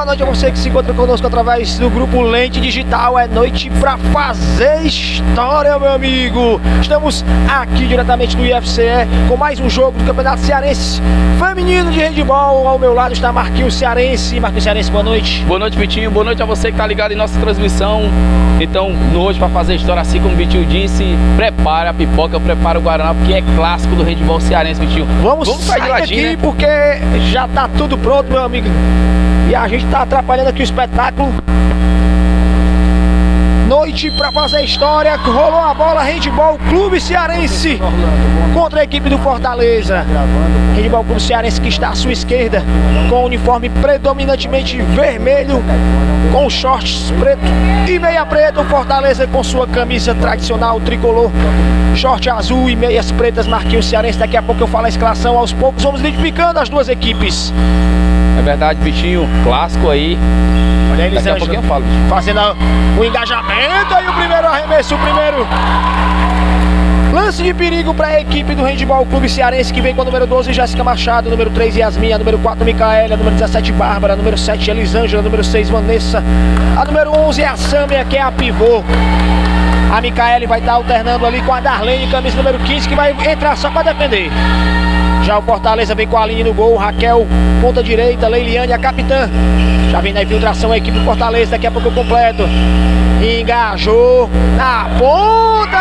noite a você que se encontra conosco através do grupo Lente Digital. É noite pra fazer história, meu amigo. Estamos aqui diretamente do IFCE com mais um jogo do Campeonato Cearense Feminino de Handebol. Ao meu lado está Marquinhos Cearense. Marquinhos Cearense, boa noite. Boa noite, Vitinho. Boa noite a você que tá ligado em nossa transmissão. Então, hoje pra fazer história, assim como o Vitinho disse, prepara a pipoca, prepara o Guaraná, porque é clássico do handebol cearense, Vitinho. Vamos sair daqui, né? Porque já tá tudo pronto, meu amigo. E a gente tá atrapalhando aqui o espetáculo. Noite pra fazer história. Rolou a bola, Handebol Clube Cearense contra a equipe do Fortaleza. Handebol Clube Cearense que está à sua esquerda, com o uniforme predominantemente vermelho, com shorts preto e meia preta. O Fortaleza com sua camisa tradicional tricolor, short azul e meias pretas. Marquinhos Cearense, daqui a pouco eu falo a escalação. Aos poucos vamos identificando as duas equipes. É verdade, Vitinho, clássico aí. Olha eles, daqui a pouquinho eu falo, Vitinho. Fazendo o engajamento e o primeiro arremesso, o primeiro lance de perigo para a equipe do Handebol Clube Cearense, que vem com o número 12, Jéssica Machado, número 3, Yasmin, a número 4, Micaela, número 17, Bárbara, número 7, Elisângela, número 6, Vanessa, a número 11 é a Sâmia, que é a pivô. A Micaela vai estar alternando ali com a Darlene, camisa número 15, que vai entrar só para defender. Já o Fortaleza vem com a linha no gol, Raquel, ponta direita, Leiliane, a capitã. Já vem na infiltração a equipe do Fortaleza, daqui a pouco eu completo. Engajou na ponta!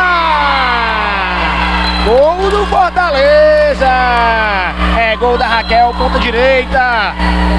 Gol do Fortaleza! É gol da Raquel, ponta direita.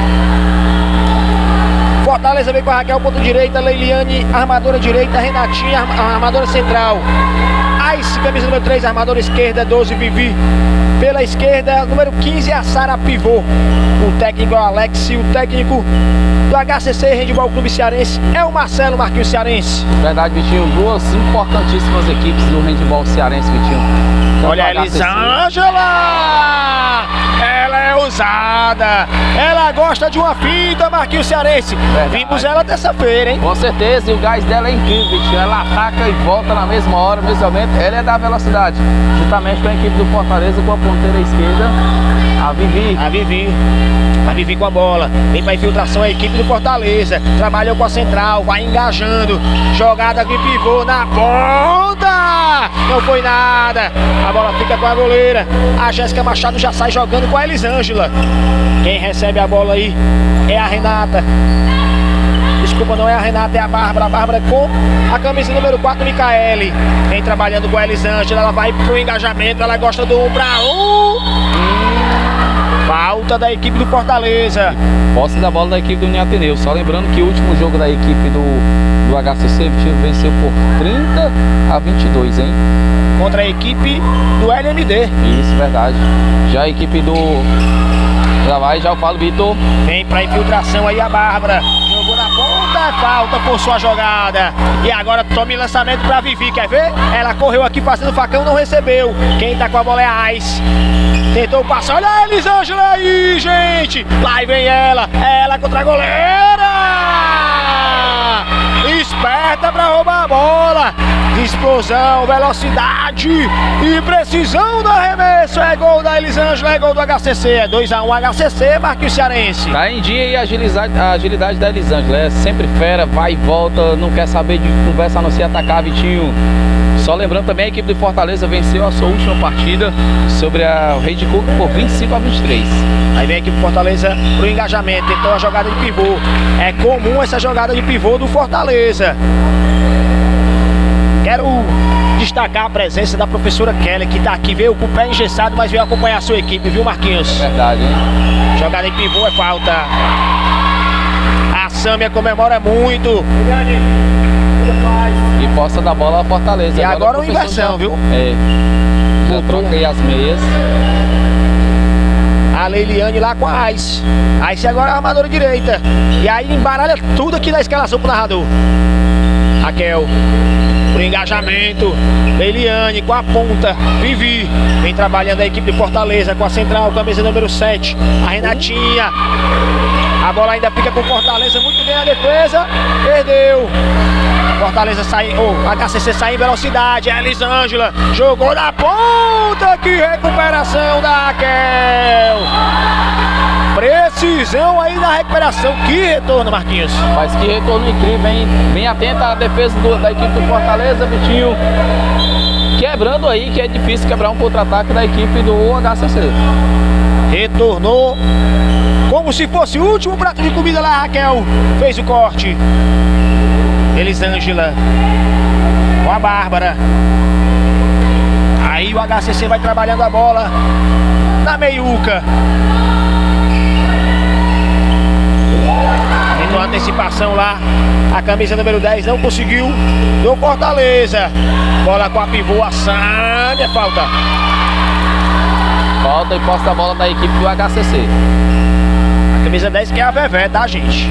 Fortaleza vem com a Raquel, ponta direita, Leiliane, armadora direita, Renatinha, armadora central. Ice, camisa número 3, armadora esquerda, 12, Vivi. Pela esquerda, número 15 é a Sara Pivô. O técnico é o Alex e o técnico do HCC Handebol Clube Cearense é o Marcelo. Marquinhos Cearense. Verdade, Vitinho. Duas importantíssimas equipes do handebol cearense, Vitinho. Então, olha a Elisângela! Ela é ousada. Ela gosta de uma finta, Marquinhos Cearense. Verdade. Vimos ela terça-feira, hein? Com certeza, e o gás dela é incrível, Vitinho. Ela ataca e volta na mesma hora, no mesmo momento. Ela é da velocidade. Juntamente com a equipe do Fortaleza, com a ponteira esquerda, a Vivi. A Vivi com a bola. Vem pra infiltração a equipe do Fortaleza. Trabalhou com a central, vai engajando. Jogada de pivô na ponta. Não foi nada. A bola fica com a goleira. A Jéssica Machado já sai jogando com a Elisângela. Quem recebe a bola aí é a Renata. Desculpa, não é a Renata, é a Bárbara. A Bárbara com a camisa número 4, Micaele. Vem trabalhando com a Elisângela. Ela vai pro engajamento. Ela gosta do 1 para 1. Falta da equipe do Fortaleza. Posse da bola da equipe do União Ateneu. Só lembrando que o último jogo da equipe do HCC venceu por 30-22, hein? Contra a equipe do LMD. Isso, verdade. Já a equipe do... Já eu falo, Vitor. Vem pra infiltração aí a Bárbara. Jogou na ponta, falta, forçou a jogada. E agora tome lançamento pra Vivi, quer ver? Ela correu aqui fazendo facão, não recebeu. Quem tá com a bola é a Ice. Tentou passar, olha a Elisângela aí, gente. Lá vem ela contra a goleira. Esperta pra roubar a bola. Explosão, velocidade e precisão do arremesso. É gol da Elisângela, é gol do HCC. É 2 a 1 HCC, Marquinhos Cearense. Tá em dia e a agilidade da Elisângela. É sempre fera, vai e volta, não quer saber de conversa a não ser atacar, Vitinho. Só lembrando também, a equipe de Fortaleza venceu a sua última partida sobre o Rei de Coco por 25-23. Aí vem a equipe de Fortaleza pro engajamento, tentou a jogada de pivô. É comum essa jogada de pivô do Fortaleza. Quero destacar a presença da professora Kelly, que tá aqui, veio com o pé engessado, mas veio acompanhar a sua equipe, viu, Marquinhos? Verdade, hein? Jogada de pivô é falta. A Sâmia comemora muito. E posse da bola a Fortaleza. E agora uma inversão, viu? É. Já troca aí as meias. A Leiliane lá com a Ice. Ice agora é a armadora direita. E aí embaralha tudo aqui na escalação pro narrador. Raquel. Pro engajamento. Leiliane com a ponta. Vivi. Vem trabalhando a equipe de Fortaleza com a central, camisa número 7. A Renatinha. A bola ainda fica com Fortaleza. Muito bem a defesa. Perdeu. Fortaleza sai, HCC sai em velocidade. A Elisângela jogou na ponta. Que recuperação da Raquel. Precisão aí na recuperação. Que retorno, Marquinhos. Mas que retorno incrível, hein? Bem atenta à defesa da equipe do Fortaleza, Vitinho. Quebrando aí, que é difícil quebrar um contra-ataque da equipe do HCC. Retornou como se fosse o último prato de comida lá, Raquel. Fez o corte. Elisângela com a Bárbara. Aí o HCC vai trabalhando a bola na meiuca. Tentou a antecipação lá. A camisa número 10 não conseguiu. Do Fortaleza. Bola com a pivô, a Sâmia. Falta. Falta e posta a bola da equipe do HCC. A camisa 10 que é a Vevé, tá, gente?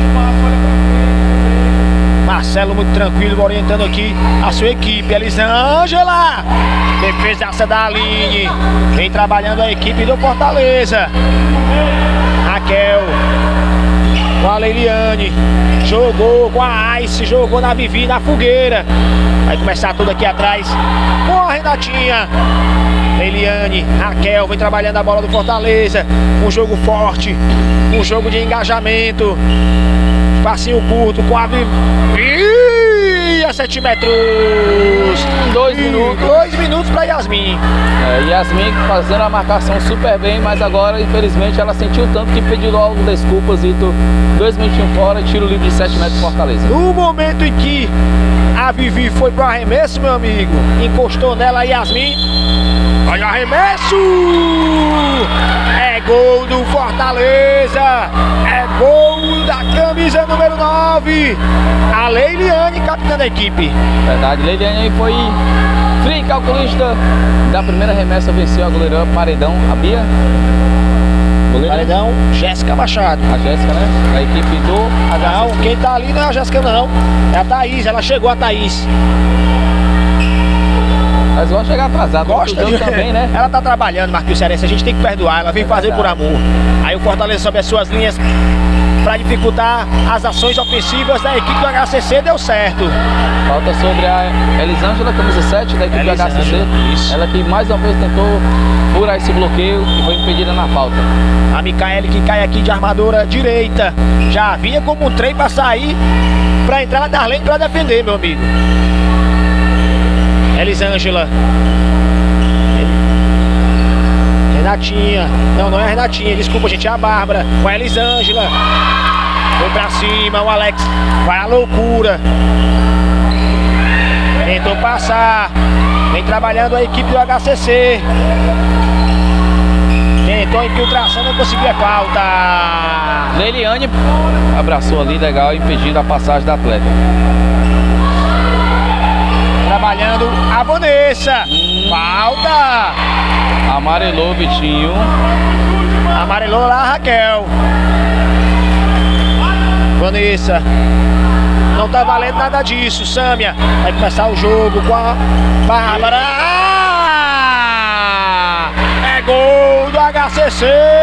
Marcelo muito tranquilo, orientando aqui a sua equipe. Elisângela. Defesaça da Aline. Vem trabalhando a equipe do Fortaleza. Raquel. Com a Leiliane. Jogou com a Ice. Jogou na Vivi, na fogueira. Vai começar tudo aqui atrás com a Renatinha. Leiliane, Raquel vem trabalhando a bola do Fortaleza. Um jogo forte, um jogo de engajamento. Passinho curto com a Vivi a 7 metros. 2 minutos. 2 minutos para Yasmin. Yasmin fazendo a marcação super bem, mas agora infelizmente ela sentiu tanto que pediu logo desculpas. 2 minutinhos fora, tiro livre de 7 metros Fortaleza. No momento em que a Vivi foi pro arremesso, meu amigo, encostou nela a Yasmin. Olha o arremesso! É gol do Fortaleza! É gol da camisa número 9! A Leiliane, capitã da equipe. Verdade, Leiliane foi free calculista da primeira remessa, venceu a goleira Paredão, a Bia. Goleira Paredão, Jéssica Machado. A Jéssica, né? Da equipe do HCC. Não, quem tá ali não é a Jéssica não, é a Thaís, ela chegou a Thaís. Mas gosta de chegar atrasado. Gosta de... também, né? Ela tá trabalhando, Marquinhos Cearense, a gente tem que perdoar, ela vem fazer por amor. Aí o Fortaleza sobe as suas linhas para dificultar as ações ofensivas da equipe do HCC, deu certo. Falta sobre a Elisângela, camisa 7 da equipe do HCC. Isso. Ela que mais uma vez tentou furar esse bloqueio e foi impedida na falta. A Micaele que cai aqui de armadora direita. Já vinha como um trem para sair, para entrar na Darlene para defender, meu amigo. Elisângela. Renatinha. Não é a Renatinha, desculpa, gente, é a Bárbara. Com a Elisângela. Foi pra cima, o Alex. Vai a loucura. Tentou passar. Vem trabalhando a equipe do HCC. Tentou a infiltração, não conseguiu a falta. Leiliane abraçou ali, legal, impedindo a passagem da atleta. Trabalhando a Vanessa. Falta. Amarelou, Vitinho. Amarelou lá a Raquel. Vanessa. Não tá valendo nada disso. Sâmia vai começar o jogo com a Bárbara. É gol do HCC.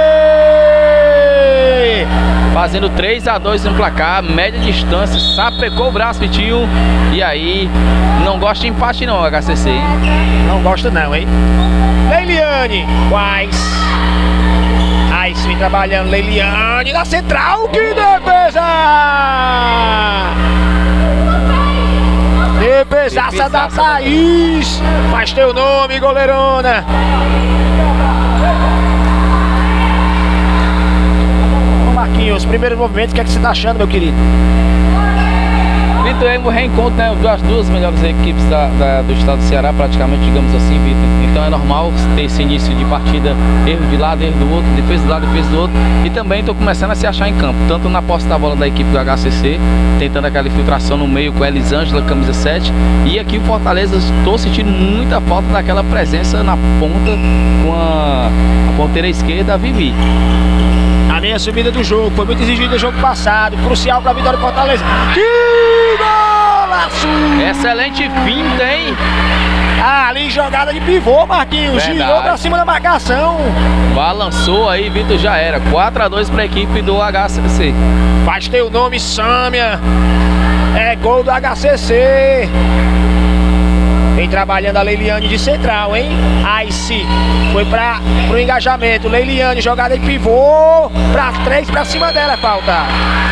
Fazendo 3-2 no placar, média distância, sapecou o braço, Vitinho. E aí, não gosta de empate não, HCC, hein? Não gosta não, hein? Leiliane, Quais. Ice vem trabalhando, Leiliane na central, que defesa! Defesaça da Thaís. Faz teu nome, goleirona. Marquinhos, primeiro movimento, o que é que você tá achando, meu querido? Vitor, é um reencontro, né, das duas melhores equipes do estado do Ceará, praticamente, digamos assim, Vitor. Então é normal ter esse início de partida, erro de lado, erro do outro, defesa do lado, defesa do outro. E também estou começando a se achar em campo, tanto na posse da bola da equipe do HCC, tentando aquela infiltração no meio com a Elisângela, camisa 7. E aqui o Fortaleza, estou sentindo muita falta daquela presença na ponta com a ponteira esquerda, a Vivi. A minha subida do jogo foi muito exigida no jogo passado, crucial para a vitória do Fortaleza. Que golaço! Excelente finta, hein? Ali jogada de pivô, Marquinhos. Verdade. Girou para cima da marcação. Balançou aí, Vitor, já era. 4-2 para a equipe do HCC. Faz teu nome, Sâmia. É gol do HCC. Vem trabalhando a Leiliane de central, hein? Ice foi pro engajamento. Leiliane, jogada em pivô. Pra 3, pra cima dela, falta.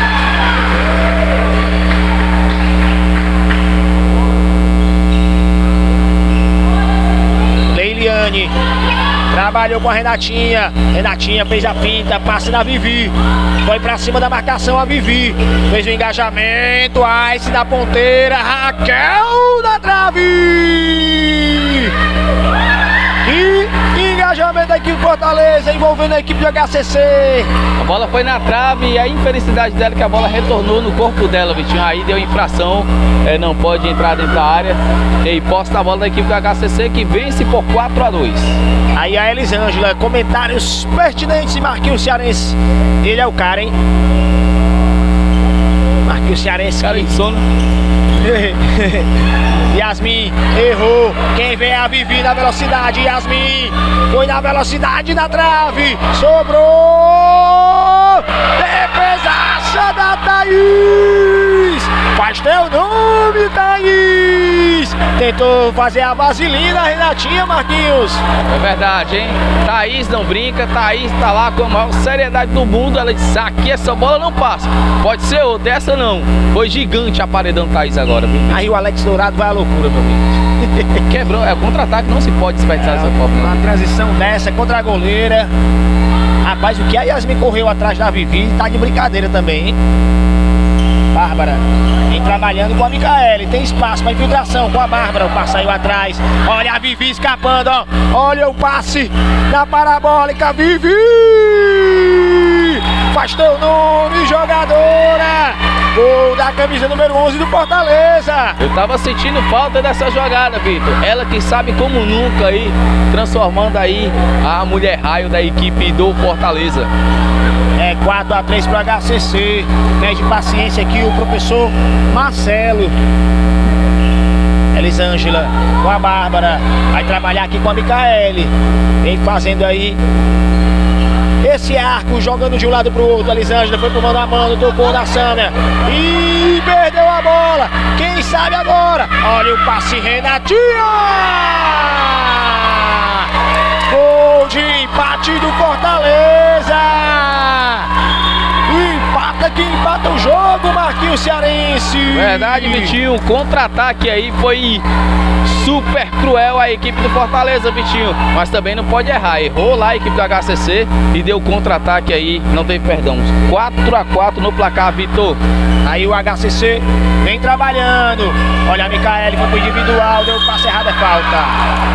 Leiliane trabalhou com a Renatinha. Renatinha fez a finta, passe na Vivi. Foi pra cima da marcação a Vivi. Fez o engajamento. Ice na ponteira. Raquel na trave. E engajamento da equipe Fortaleza, envolvendo a equipe do HCC. A bola foi na trave e a infelicidade dela é que a bola retornou no corpo dela, Vitinho. Aí deu infração, não pode entrar dentro da área. E posse da bola da equipe do HCC, que vence por 4-2. Aí a Elisângela, comentários pertinentes de Marquinhos Cearense. Ele é o cara, hein? Marquinhos Cearense. Cara insano. Yasmin errou. Quem vem é a Vivi na velocidade. Yasmin foi na velocidade da trave. Sobrou. Defesaça da Thaís. Faz teu nome, Thaís. Tentou fazer a vaselina, Renatinha, Marquinhos. É verdade, hein? Thaís não brinca. Thaís tá lá com a maior seriedade do mundo. Ela disse: aqui essa bola não passa. Pode ser outra, essa não. Foi gigante a paredão Thaís agora, viu? Aí o Alex Dourado vai à loucura, meu amigo. Quebrou, é contra-ataque, não se pode desperdiçar dessa forma. Uma transição dessa contra a goleira. Rapaz, o que a Yasmin correu atrás da Vivi tá de brincadeira também, hein? Bárbara vem trabalhando com a Micaele. Tem espaço para infiltração com a Bárbara. O passe saiu atrás. Olha a Vivi escapando, ó. Olha o passe na parabólica. Vivi! Faz teu nome, jogadora! Gol da camisa número 11 do Fortaleza. Eu tava sentindo falta dessa jogada, Vitor. Ela que sabe como nunca aí, transformando aí a mulher raio da equipe do Fortaleza. É 4-3 pro HCC. Pede paciência aqui o professor Marcelo. Elisângela com a Bárbara. Vai trabalhar aqui com a Micaele. Vem fazendo aí esse arco, jogando de um lado pro outro. A Elisângela foi pro mano a mano, tocou na Sâmia e perdeu a bola. Quem sabe agora? Olha o passe, Renatinha! Gol de empate do Fortaleza! Empata que empata o jogo, Marquinhos Cearense! Verdade, Vitinho. Contra-ataque aí foi super cruel a equipe do Fortaleza, Vitinho. Mas também não pode errar. Errou lá a equipe do HCC e deu contra-ataque aí. Não teve perdão. 4-4 no placar, Vitor. Aí o HCC vem trabalhando. Olha a Micaele, foi pro individual. Deu o passe errado, é falta.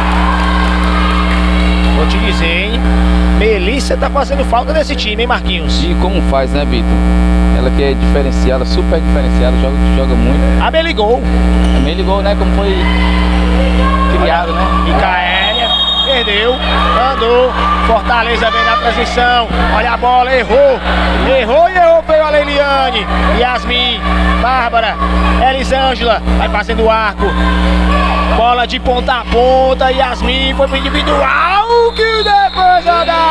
Vou te dizer, hein? Melissa tá fazendo falta nesse time, hein, Marquinhos? E como faz, né, Vitor? Ela que é diferenciada, super diferenciada, joga muito. A Meligol. A Meligol, né, como foi criado, né? Micaélia perdeu, andou. Fortaleza vem na transição. Olha a bola, errou. Errou e errou, veio a Leiliane. Yasmin, Bárbara, Elisângela, vai fazendo o arco. Bola de ponta a ponta. Yasmin foi pro individual. Que defesa da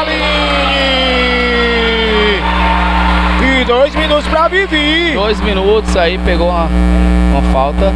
Aline! E 2 minutos pra Vivi. 2 minutos aí, pegou uma falta.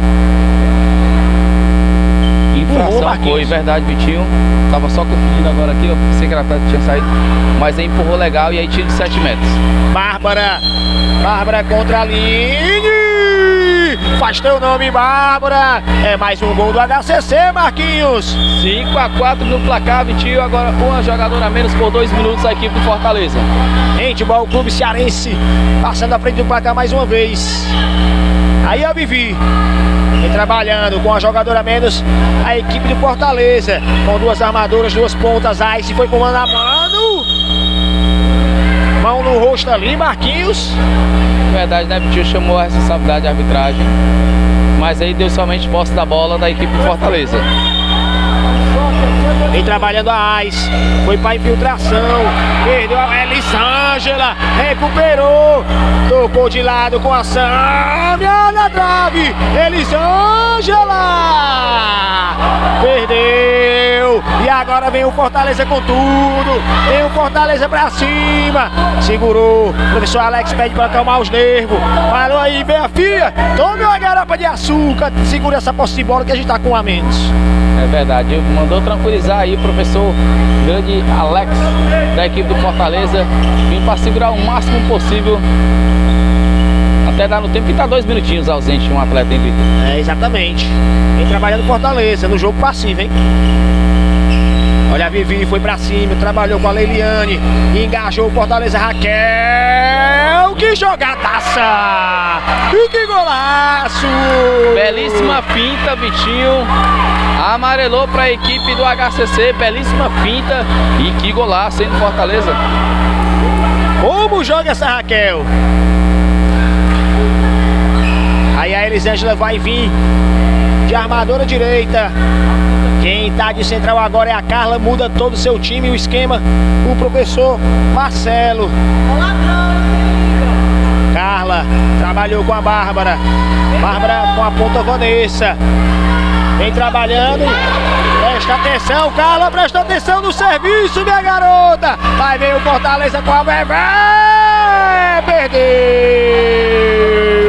Infração foi, verdade, Vitinho. Tava só confundindo agora aqui, ó. Pensei que ela tinha saído. Mas aí empurrou legal e aí tiro de 7 metros. Bárbara contra a Aline. Faz teu nome, Bárbara. É mais um gol do HCC, Marquinhos. 5-4 no placar, Vitinho. Agora uma jogadora a menos por 2 minutos a equipe do Fortaleza. Handebol Clube Cearense passando à frente do placar mais uma vez. Aí a Vivi vem trabalhando com a jogadora a menos a equipe do Fortaleza. Com 2 armadoras, 2 pontas. Ice foi com mano a mano. Mão no rosto ali, Marquinhos. Verdade, né, Vitinho? Chamou a responsabilidade de arbitragem. Mas aí deu somente posse da bola da equipe do Fortaleza. Vem trabalhando a Ice. Foi pra infiltração. Perdeu a Elisângela. Recuperou. Tocou de lado com a Sâmia na trave. Elisângela. Perdeu. E agora vem o Fortaleza com tudo. Vem o Fortaleza pra cima. Segurou. O professor Alex pede pra acalmar os nervos. Falou aí, vem a filha. Tome uma garapa de açúcar. Segura essa posse de bola que a gente tá com a menos. É verdade. Mandou tranquilizar aí o professor grande Alex da equipe do Fortaleza. Vim pra segurar o máximo possível. Até dar no tempo que tá 2 minutinhos ausente um atleta, hein, Vitor? É, exatamente. Vem trabalhando Fortaleza no jogo passivo, hein? Olha a Vivi, foi pra cima, trabalhou com a Leiliane, engajou o Fortaleza. Raquel, que jogadaça! E que golaço! Belíssima finta, Vitinho. Amarelou pra equipe do HCC, belíssima finta. E que golaço, hein, do Fortaleza. Como joga essa Raquel? Aí a Elisângela vai vir de armadora direita. Quem tá de central agora é a Carla. Muda todo o seu time, o esquema. O professor Marcelo. Carla trabalhou com a Bárbara. Bárbara com a ponta Vanessa. Vem trabalhando. Presta atenção, Carla. Presta atenção no serviço, minha garota. Vai ver o Fortaleza com a Bebé. Perdeu.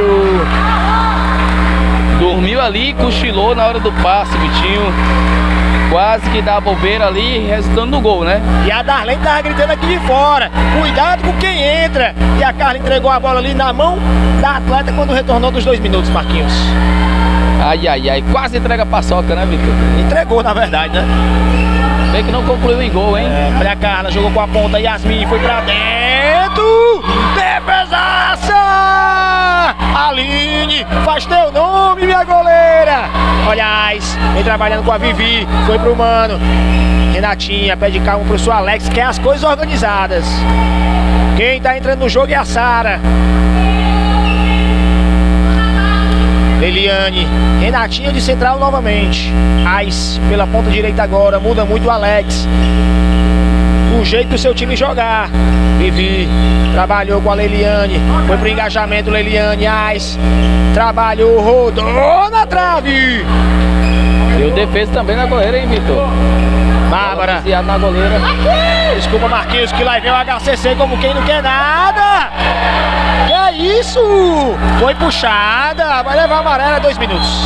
Dormiu ali, cochilou na hora do passe, Vitinho. Quase que dá a bobeira ali, resultando no gol, né? E a Darlene tava gritando aqui de fora. Cuidado com quem entra. E a Carla entregou a bola ali na mão da atleta quando retornou dos 2 minutos, Marquinhos. Ai, ai, ai. Quase entrega a paçoca, né, Vitor? Entregou, na verdade, né? Bem que não concluiu em gol, hein? É, olha a Carla, jogou com a ponta. Yasmin foi pra dentro. Defesaça! Aline, faz teu nome, minha goleira. Olha a Ais, vem trabalhando com a Vivi. Foi pro Mano. Renatinha pede calma pro professor Alex, quer as coisas organizadas. Quem tá entrando no jogo é a Sara. Eliane, Renatinha de central novamente. Ais pela ponta direita agora, muda muito o Alex. O jeito do seu time jogar. Vivi trabalhou com a Leiliane, foi pro engajamento. Leiliane, Ais trabalhou, rodou na trave. E o defesa também na goleira, hein, Vitor? Bárbara na goleira. Desculpa, Marquinhos, que lá vem o HCC como quem não quer nada. Que é isso? Foi puxada, vai levar a amarela 2 minutos.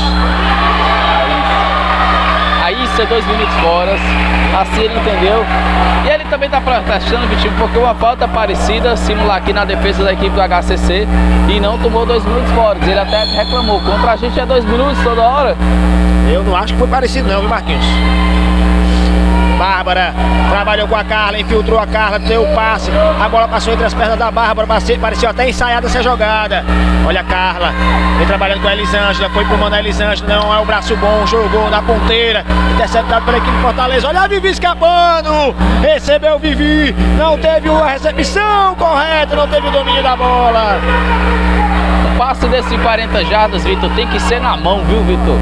Aí isso é 2 minutos fora. Assim ele entendeu. E ele também tá protestando, Vitinho, porque uma falta parecida simular aqui na defesa da equipe do HCC e não tomou 2 minutos fora. Ele até reclamou. Contra a gente é 2 minutos toda hora. Eu não acho que foi parecido não, viu, Marquinhos? Bárbara trabalhou com a Carla, infiltrou a Carla, deu o passe, a bola passou entre as pernas da Bárbara, pareceu até ensaiada essa jogada. Olha a Carla, vem trabalhando com a Elisângela, foi pro mano a Elisângela, não é o braço bom, jogou na ponteira, interceptado pela equipe de Fortaleza. Olha a Vivi escapando, recebeu o Vivi, não teve a recepção correta, não teve o domínio da bola. O passe desse 40 jardas, Vitor, tem que ser na mão, viu, Vitor?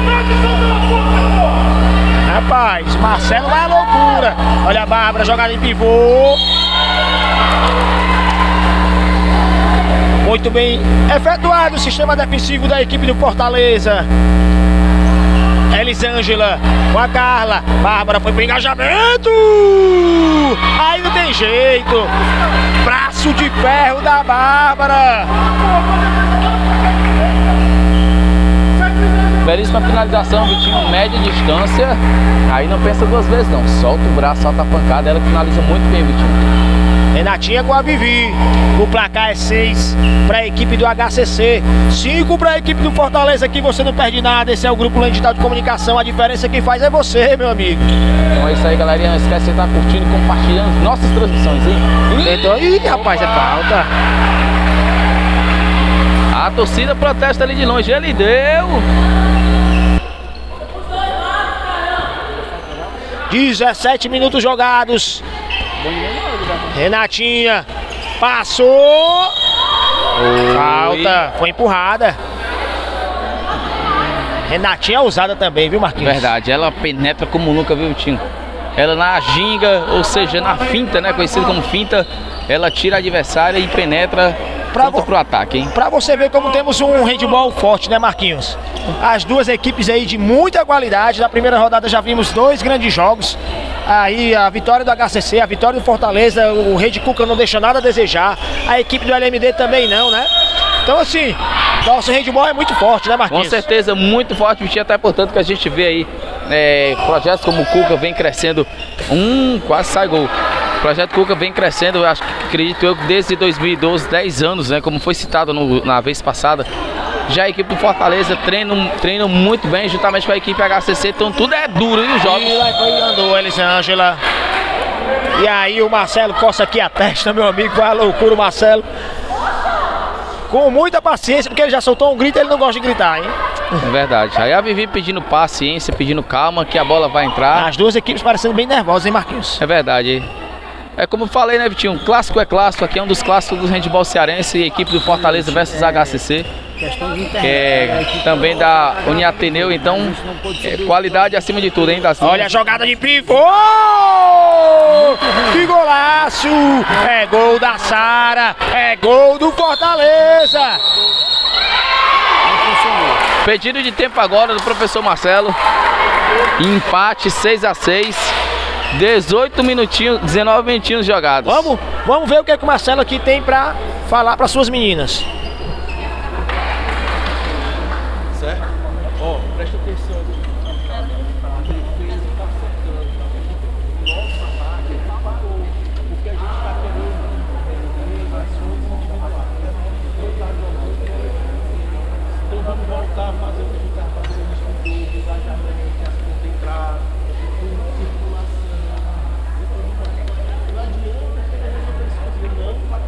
Rapaz, Marcelo vai à loucura. Olha a Bárbara, jogada em pivô. Muito bem efetuado o sistema defensivo da equipe do Fortaleza. Elisângela com a Carla. Bárbara foi pro engajamento. Aí não tem jeito. Braço de ferro da Bárbara. Belíssima finalização, Vitinho, média distância. Aí não pensa 2 vezes não. Solta o braço, solta a pancada. Ela finaliza muito bem, Vitinho. Renatinha com a Vivi. O placar é 6 para a equipe do HCC, 5 para a equipe do Fortaleza. Aqui você não perde nada. Esse é o Grupo Lane Digital de Comunicação. A diferença quem faz é você, meu amigo. Então é isso aí, galerinha. Não esquece de estar curtindo e compartilhando nossas transmissões, hein? Ih, rapaz, é falta. A torcida protesta ali de longe. Ele deu. 17 minutos jogados. Renatinha passou. Falta, foi empurrada. Renatinha é ousada também, viu, Marquinhos? Verdade, ela penetra como nunca, viu, Tinho? Ela na ginga, ou seja, na finta, né? Conhecida como finta, ela tira a adversária e penetra pro ataque, hein? Pra você ver como temos um handball forte, né, Marquinhos? As duas equipes aí de muita qualidade. Na primeira rodada já vimos 2 grandes jogos. Aí a vitória do HCC, a vitória do Fortaleza, o Rede Cuca não deixa nada a desejar. A equipe do LMD também não, né? Então assim, nosso handball é muito forte, né, Marquinhos? Com certeza, muito forte, Vitinho, até portanto que a gente vê aí projetos como o Cuca vem crescendo. Quase sai gol. O projeto Cuca vem crescendo, acredito eu, desde 2012, 10 anos, né? Como foi citado na vez passada. Já a equipe do Fortaleza treina muito bem, juntamente com a equipe HCC, então tudo é duro, e os jogos. E lá foi andou, Elisângela. E aí o Marcelo coça aqui a testa, meu amigo, vai a loucura o Marcelo. Com muita paciência, porque ele já soltou um grito, ele não gosta de gritar, hein? É verdade. Aí a Vivi pedindo paciência, pedindo calma, que a bola vai entrar. As duas equipes parecendo bem nervosas, hein, Marquinhos? É verdade. É como eu falei, né, Vitinho? Clássico é clássico. Aqui é um dos clássicos do handball cearense. Equipe do Fortaleza versus HCC. Que é também da Uniateneu. Então, qualidade acima de tudo, hein, das Olha a jogada de pivô! Que golaço! É gol da Sara! É gol do Fortaleza! Pedido de tempo agora do professor Marcelo. Empate 6-6. 18 minutinhos, 19 minutinhos jogados. Vamos ver o que é que o Marcelo aqui tem pra falar para suas meninas. Certo? Ó, presta atenção. Então vamos voltar a fazer o que a gente está fazendo no estudo, engajamento, as concentrar, circulação. Não adianta pegar essa pessoa não para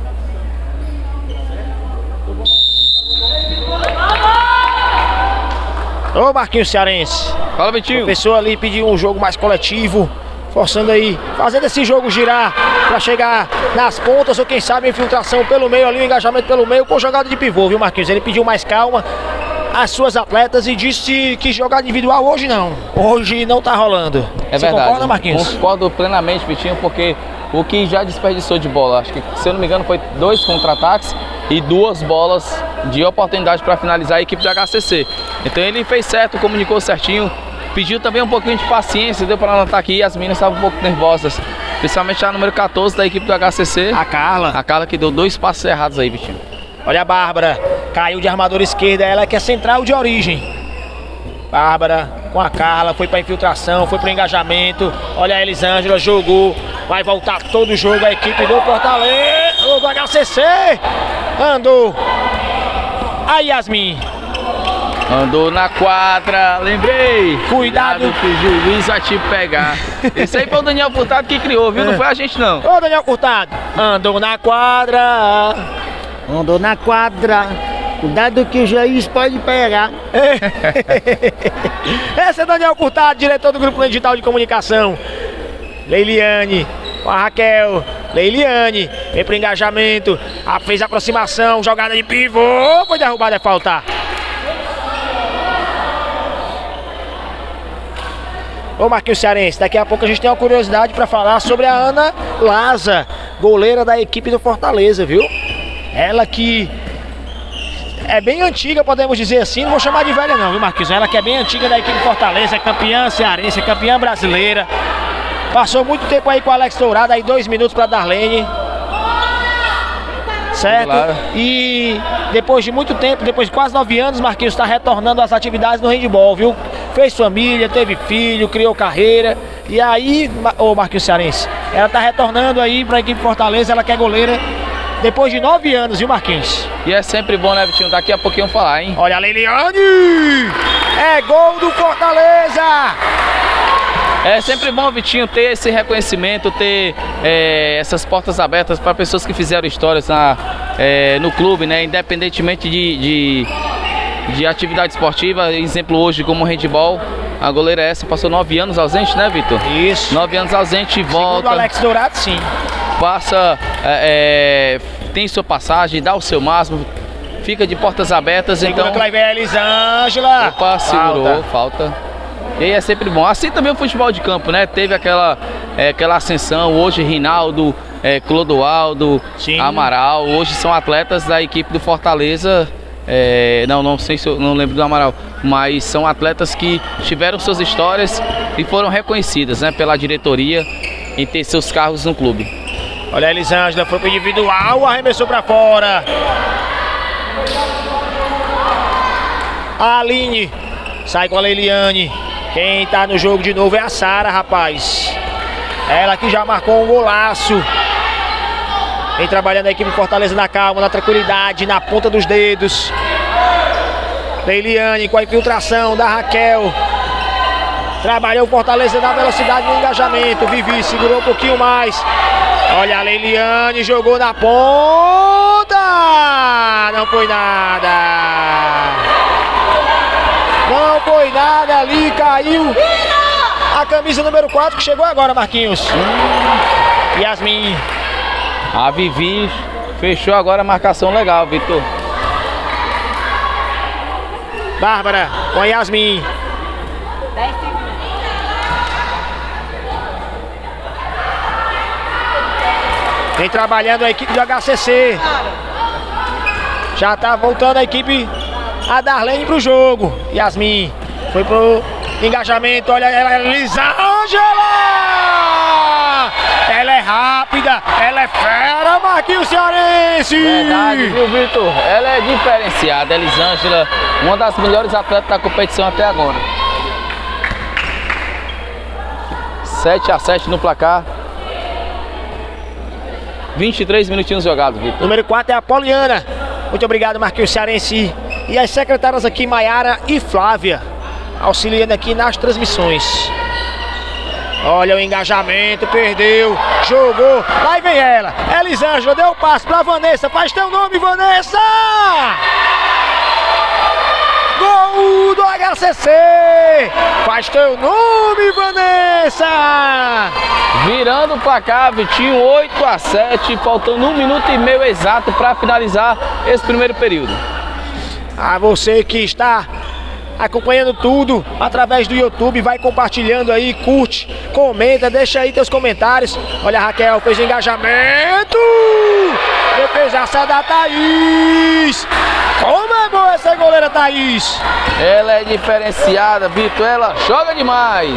a Ô Marquinhos Cearense. Fala, Vitinho. A pessoa ali pediu um jogo mais coletivo, forçando aí, fazendo esse jogo girar pra chegar nas pontas ou quem sabe a infiltração pelo meio ali, o engajamento pelo meio com jogada de pivô, viu, Marquinhos? Ele pediu mais calma às suas atletas e disse que jogar individual hoje não. Hoje não tá rolando. É Você verdade. concorda, Marquinhos? Concordo plenamente, Vitinho, porque o que já desperdiçou de bola, acho que, se eu não me engano, foi 2 contra-ataques e 2 bolas de oportunidade para finalizar a equipe do HCC. Então ele fez certo, comunicou certinho, pediu também um pouquinho de paciência, deu para notar que as meninas estavam um pouco nervosas, principalmente a número 14 da equipe do HCC. A Carla que deu 2 passos errados aí, Vitinho. Olha a Bárbara, caiu de armadura esquerda, ela que é central de origem. Bárbara com a Carla, foi pra infiltração, foi pro engajamento. Olha a Elisângela, jogou, vai voltar todo o jogo a equipe do Fortaleza, do HCC. Andou. A Yasmin. Andou na quadra, lembrei. Cuidado que o juiz vai te pegar. Esse aí foi o Daniel Furtado que criou, viu? Não foi a gente, não. Ô Daniel Furtado, andou na quadra. Andou na quadra. Cuidado que o juiz pode pegar. Esse é Daniel Furtado, diretor do Grupo Digital de Comunicação. Leiliane com a Raquel. Leiliane vem pro engajamento. Fez a aproximação, jogada de pivô. Foi derrubada, é falta. Ô Marquinhos Cearense, daqui a pouco a gente tem uma curiosidade para falar sobre a Ana Laza, goleira da equipe do Fortaleza, viu? Ela que é bem antiga, podemos dizer assim, não vou chamar de velha não, viu, Marquinhos? Ela que é bem antiga da equipe do Fortaleza, é campeã cearense, é campeã brasileira. Passou muito tempo aí com o Alex Dourado, aí 2 minutos para Darlene. Certo? Claro. E depois de muito tempo, depois de quase 9 anos, Marquinhos está retornando às atividades no handball, viu? Fez família, teve filho, criou carreira. E aí, ô Marquinhos Cearense, ela está retornando aí para a equipe Fortaleza, ela que é goleira depois de 9 anos, viu, Marquinhos? E é sempre bom, né, Vitinho? Daqui a pouquinho falar, hein? Olha a Leiliane! É gol do Fortaleza! É sempre bom, Vitinho, ter esse reconhecimento, ter essas portas abertas para pessoas que fizeram histórias no clube, né? Independentemente de atividade esportiva. Exemplo hoje como handball, a goleira essa passou 9 anos ausente, né, Vitor? Isso. 9 anos ausente e volta. Segundo o Alex Dourado, sim. Passa, tem sua passagem, dá o seu máximo, fica de portas abertas. Segura então que lá vem a Elisângela. Opa, segurou, falta. E aí é sempre bom. Assim também o futebol de campo, né? Teve aquela ascensão. Hoje Rinaldo, Clodoaldo, Sim. Amaral, hoje são atletas da equipe do Fortaleza. Não sei se eu não lembro do Amaral, mas são atletas que tiveram suas histórias e foram reconhecidas, né, pela diretoria em ter seus carros no clube. Olha a Elisângela, foi pro individual, arremessou pra fora. A Aline sai com a Leiliane. Quem tá no jogo de novo é a Sara, rapaz. Ela que já marcou um golaço. Vem trabalhando a equipe Fortaleza na calma, na tranquilidade, na ponta dos dedos. Leiliane com a infiltração da Raquel. Trabalhou o Fortaleza na velocidade, no engajamento. Vivi segurou um pouquinho mais. Olha a Leiliane, jogou na ponta. Não foi nada. Não foi nada ali, caiu. A camisa número 4 que chegou agora, Marquinhos. Yasmin. A Vivi fechou agora a marcação legal, Vitor. Bárbara com a Yasmin. 10 segundos. Vem trabalhando a equipe do HCC. Já tá voltando a equipe, a Darlene pro jogo. Yasmin foi pro engajamento. Olha ela, Elisângela! Ela é rápida, ela é fera, Marquinhos Cearense! Verdade, viu, Vitor? Ela é diferenciada, Elisângela, uma das melhores atletas da competição até agora. 7-7 no placar. 23 minutinhos jogados, Vitor. Número 4 é a Poliana. Muito obrigado, Marquinhos Cearense. E as secretárias aqui, Maiara e Flávia, auxiliando aqui nas transmissões. Olha o engajamento, perdeu, jogou, lá vem ela. Elisângela deu o passe pra Vanessa, faz teu nome, Vanessa! Gol do HCC! Faz teu nome, Vanessa! Virando o placar, Vitinho, 8-7, faltando 1 minuto e meio exato para finalizar esse primeiro período. A você que está acompanhando tudo através do YouTube, vai compartilhando aí, curte, comenta, deixa aí teus comentários. Olha a Raquel, fez o engajamento! Defesaça da Thaís! Como é boa essa goleira Thaís! Ela é diferenciada, Vitor, ela joga demais!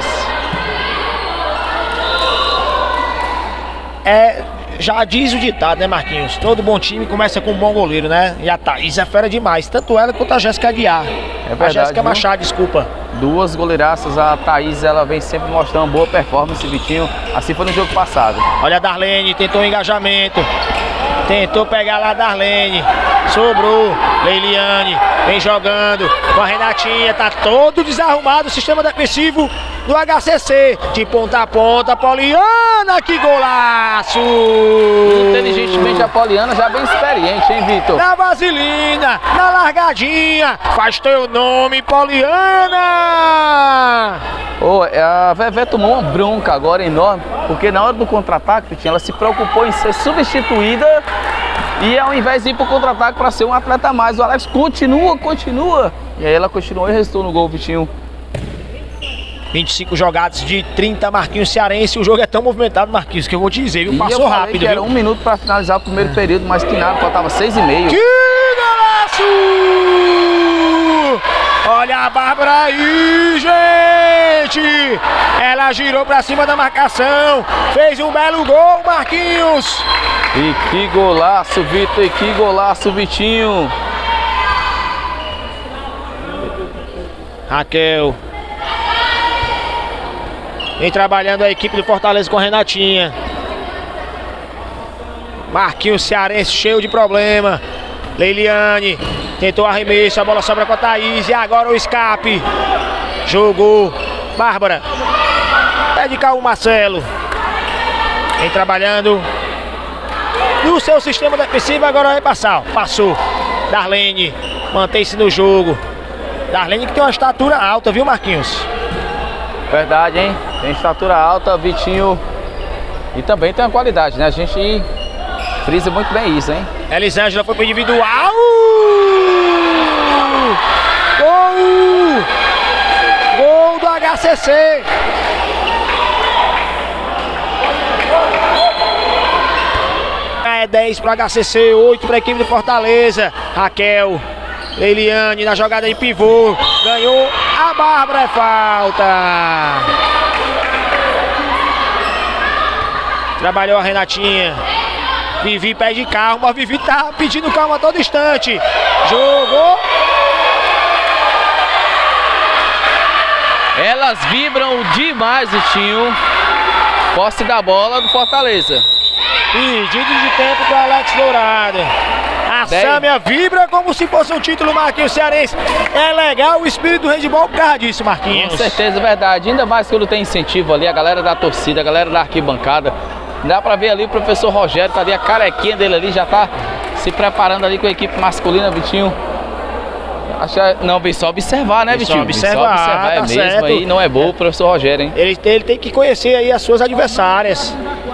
Já diz o ditado, né, Marquinhos? Todo bom time começa com um bom goleiro, né? E a Thaís é fera demais, tanto ela quanto a Jéssica Aguiar. É verdade, a Jéssica viu? Machado, desculpa. Duas goleiraças, a Thaís, ela vem sempre mostrando boa performance, Vitinho. Assim foi no jogo passado. Olha a Darlene, tentou um engajamento. Tentou pegar lá a Darlene. Sobrou. Leiliane vem jogando com a Renatinha. Tá todo desarrumado o sistema defensivo do HCC. De ponta a ponta, Poliana, que golaço! Inteligentemente a Poliana já bem experiente, hein, Vitor? Na vaselina, na largadinha. Faz teu nome, Poliana! A Vevé tomou uma bronca agora enorme, porque na hora do contra-ataque, Vitinho, ela se preocupou em ser substituída e ao invés de ir pro contra-ataque para ser um atleta a mais, o Alex continua. E aí ela continuou e restou no gol, Vitinho. 25 jogados de 30, Marquinhos Cearense. O jogo é tão movimentado, Marquinhos, que eu vou te dizer, viu? Passou rápido, que viu? Era 1 minuto para finalizar o primeiro período, mas que nada, faltava 6,5. Que golaço! Olha a Bárbara aí, gente! Ela girou pra cima da marcação, fez um belo gol, Marquinhos! E que golaço, Vitor, e que golaço, Vitinho! Raquel. Vem trabalhando a equipe do Fortaleza com a Renatinha. Marquinhos Cearense cheio de problema. Leiliane tentou arremesso, a bola sobra com a Thaís. E agora o escape. Jogou. Bárbara. Pede cá o Marcelo. Vem trabalhando no seu sistema defensivo. Agora vai passar. Passou. Darlene mantém-se no jogo. Darlene que tem uma estatura alta, viu, Marquinhos? Verdade, hein? Tem estatura alta, Vitinho. E também tem uma qualidade, né? A gente frisa muito bem isso, hein? Elisângela foi pro individual. Gol! Gol do HCC. É 10 para HCC, 8 para a equipe do Fortaleza. Raquel, Leiliane na jogada de pivô. Ganhou a Bárbara, é falta. Trabalhou a Renatinha. Vivi pede calma, Vivi tá pedindo calma a todo instante. Jogou. Elas vibram demais, Vitinho. Posse da bola do Fortaleza. Pedido de tempo para Alex Dourado. A Sâmia vibra como se fosse um título, Marquinhos, cearense. É legal o espírito do handebol por causa disso, Marquinhos. Com certeza, verdade. Ainda mais quando tem incentivo ali, a galera da torcida, a galera da arquibancada. Dá pra ver ali o professor Rogério, tá ali, a carequinha dele ali, já tá se preparando ali com a equipe masculina, Vitinho. Não, vem só observar, né, Vitinho? Vem só observar, é tá mesmo certo. aí, não é bom o professor Rogério, hein? Ele tem que conhecer aí as suas adversárias.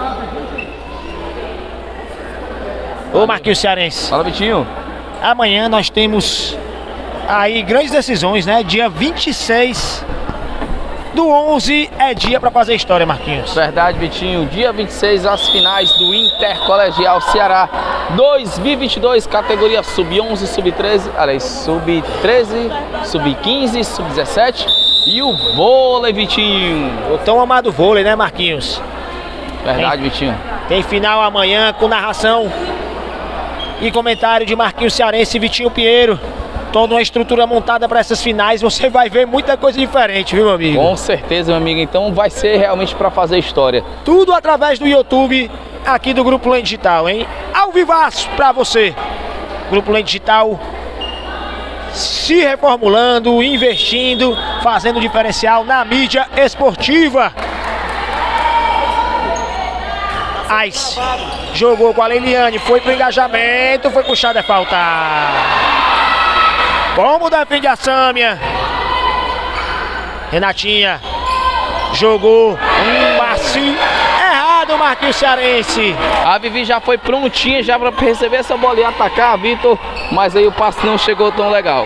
Ô, Marquinhos, cearense. Fala, Vitinho. Amanhã nós temos aí grandes decisões, né? Dia 26 do 11 é dia pra fazer história, Marquinhos. Verdade, Vitinho. Dia 26, as finais do Intercolegial Ceará 2022, categoria sub-11, sub-13, aliás, sub-13, sub-15, sub-17 e o vôlei, Vitinho. O tão amado vôlei, né, Marquinhos? Verdade, Vitinho. Tem final amanhã com narração e comentário de Marquinhos Cearense e Vitinho Pinheiro. Toda uma estrutura montada para essas finais, você vai ver muita coisa diferente, viu, meu amigo? Com certeza, meu amigo. Então vai ser realmente para fazer história. Tudo através do YouTube aqui do Grupo Lente Digital, hein? Ao vivaço para você. Grupo Lente Digital se reformulando, investindo, fazendo diferencial na mídia esportiva. Ice jogou com a Leiliane, foi pro engajamento, foi puxado, é falta. Como defende a Sâmia. Renatinha jogou um passe errado, Marquinhos Cearense. A Vivi já foi prontinha já para receber essa bola e atacar, Vitor, mas aí o passe não chegou tão legal.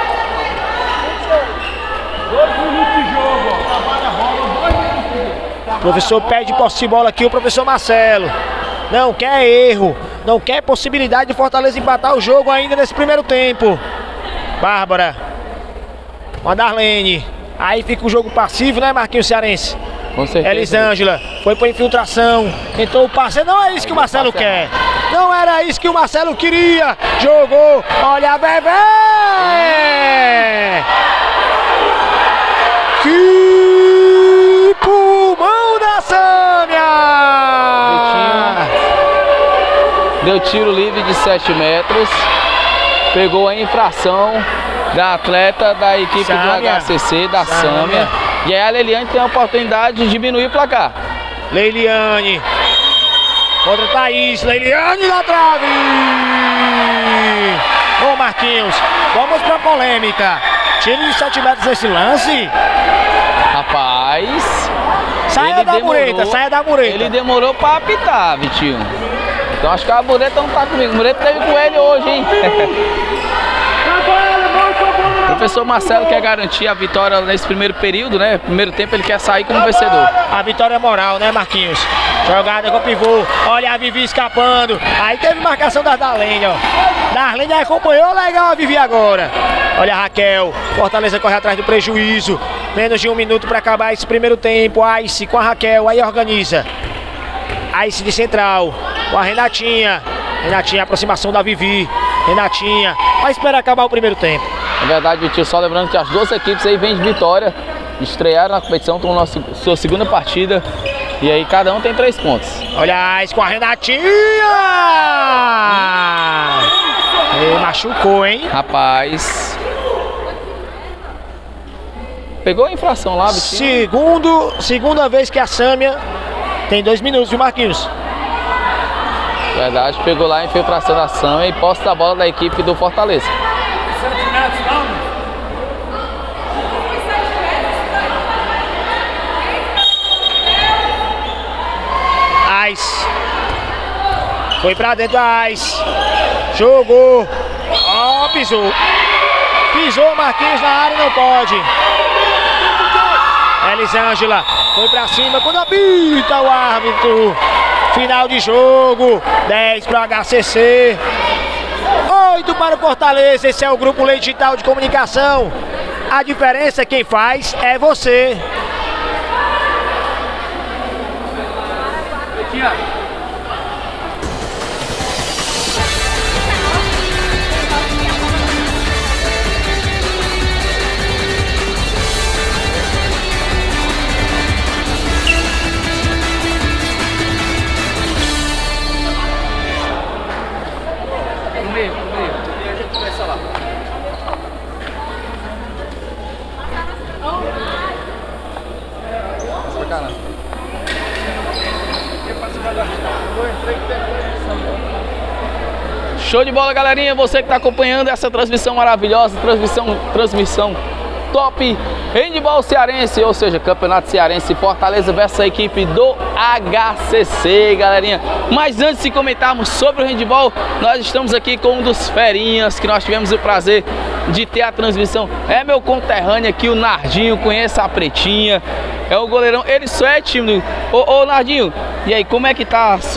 2 minutos de jogo, ó. Trabalha a bola, 2 minutos. O professor pede posse de bola aqui, o professor Marcelo. Não quer erro, não quer possibilidade de Fortaleza empatar o jogo ainda nesse primeiro tempo. Bárbara, com a Darlene. Aí fica o jogo passivo, né, Marquinhos Cearense? Com certeza. Elisângela foi pra infiltração, tentou o passe. Não é isso que o Marcelo quer. Não era isso que o Marcelo queria. Jogou, olha a Bebê! Que pulmão da Sâmia! Deu tiro livre de 7 metros. Pegou a infração da atleta da equipe Sâmia. do HCC, da Sâmia. E aí a Leiliane tem a oportunidade de diminuir o placar. Leiliane contra Thaís. Leiliane na trave. Ô, Marquinhos, vamos pra polêmica. Tiro de 7 metros nesse lance. Rapaz, Saia da mureta, saia da mureta. Ele demorou pra apitar, Vitinho. Então acho que a mureta não tá comigo. A mureta teve com ele hoje, hein? O professor Marcelo quer garantir a vitória nesse primeiro período, né? Primeiro tempo ele quer sair como vencedor. A vitória é moral, né, Marquinhos? Jogada com o pivô. Olha a Vivi escapando. Aí teve marcação da Darlene, ó. Darlene acompanhou legal a Vivi agora. Olha a Raquel. Fortaleza corre atrás do prejuízo. Menos de 1 minuto para acabar esse primeiro tempo. Ice com a Raquel. Aí organiza. Ice de central. Com a Renatinha. Renatinha, aproximação da Vivi. Renatinha. Vai esperar acabar o primeiro tempo. É verdade, Vitinho. Só lembrando que as duas equipes aí vêm de vitória. Estrearam na competição, estão na sua segunda partida. E aí cada um tem 3 pontos. Olha a Ice com a Renatinha. Ele machucou, hein? Rapaz. Pegou a infração lá, Vitinho. Segunda vez que a Sâmia tem 2 minutos, viu, Marquinhos? Verdade, pegou lá a infiltração da Sâmia e posse da bola da equipe do Fortaleza. 7 metros, não. Ice. Foi pra dentro da Ice. Jogou. Ó, pisou. Pisou Marquinhos na área, não pode. Elisângela foi pra cima. Quando apita o árbitro, Final de jogo, 10 para o HCC, 8 para o Fortaleza. Esse é o Grupo Lei Digital de Comunicação. A diferença quem faz é você. Show de bola, galerinha, você que está acompanhando essa transmissão maravilhosa, transmissão top, handball cearense, ou seja, campeonato cearense, Fortaleza versus a equipe do HCC, galerinha. Mas antes de comentarmos sobre o handball, nós estamos aqui com um dos ferinhas que nós tivemos o prazer de ter a transmissão. É meu conterrâneo aqui, o Nardinho, conheça a Pretinha, é o goleirão, ele só é tímido. Ô Nardinho, e aí, como é que tá a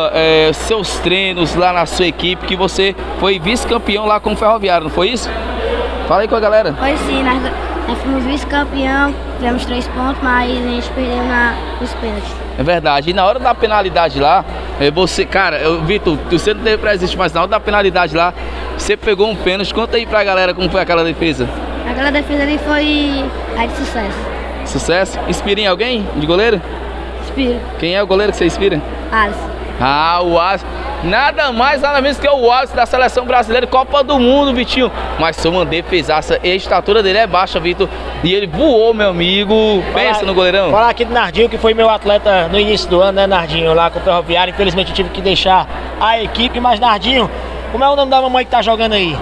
seus treinos lá na sua equipe, que você foi vice-campeão lá com o Ferroviário, não foi isso? Fala aí com a galera. Foi sim, nós fomos vice-campeão, tivemos 3 pontos, mas a gente perdeu nos pênaltis. É verdade, e na hora da penalidade lá, você, cara, Vitor, você não teve presente, mas na hora da penalidade lá, você pegou um pênalti. Conta aí pra galera como foi aquela defesa. Aquela defesa ali foi a de sucesso. Sucesso? Inspira em alguém de goleiro? Inspira. Quem é o goleiro que você inspira? Alisson. Ah, o Alisson. Nada mais, nada menos que o Alisson da Seleção Brasileira, Copa do Mundo, Vitinho. Mas foi uma defesaça, e a estatura dele é baixa, Vitor. E ele voou, meu amigo. Pensa no goleirão. Falar aqui do Nardinho, que foi meu atleta no início do ano, né, Nardinho? Lá com o Ferroviário. Infelizmente eu tive que deixar a equipe, mas Nardinho, como é o nome da mamãe que tá jogando aí?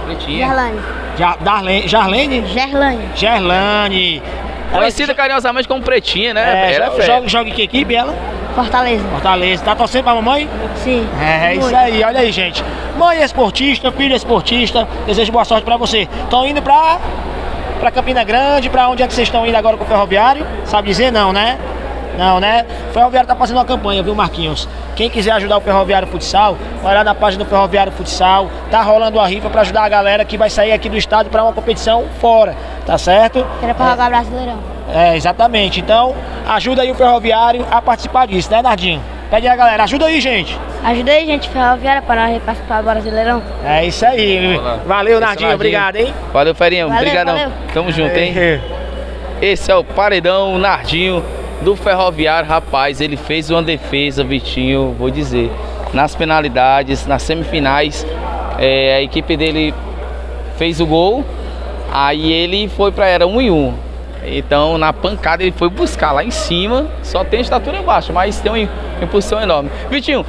Gerlane. Gerlane? Gerlane. Conhecida carinhosamente como Pretinha, né? Joga em que equipe ela? Fortaleza. Tá torcendo pra mamãe? Sim. É isso aí, olha aí, gente. Mãe esportista, filho esportista, desejo boa sorte pra você. Estão indo pra Campina Grande, pra onde é que vocês estão indo agora com o Ferroviário? Sabe dizer? Não, né? Não, né? O Ferroviário tá fazendo uma campanha, viu, Marquinhos? Quem quiser ajudar o Ferroviário Futsal, vai lá na página do Ferroviário Futsal. Tá rolando a rifa pra ajudar a galera que vai sair aqui do estádio pra uma competição fora, tá certo? Era pra jogar Brasileirão. É, exatamente. Então, ajuda aí o Ferroviário a participar disso, né, Nardinho? Pede aí a galera, ajuda aí, gente. Ajuda aí, gente, Ferroviária, para nós participar do Brasileirão. É isso aí. Valeu, Nardinho. Obrigado, hein? Valeu, Ferinha. Obrigadão. Valeu. Tamo junto, hein? Esse é o paredão Nardinho do Ferroviário. Rapaz, ele fez uma defesa, Vitinho, vou dizer, nas penalidades, nas semifinais, a equipe dele fez o gol, aí ele foi pra, era 1-1, então na pancada ele foi buscar lá em cima, só tem estatura baixa, mas tem uma impulsão enorme. Vitinho,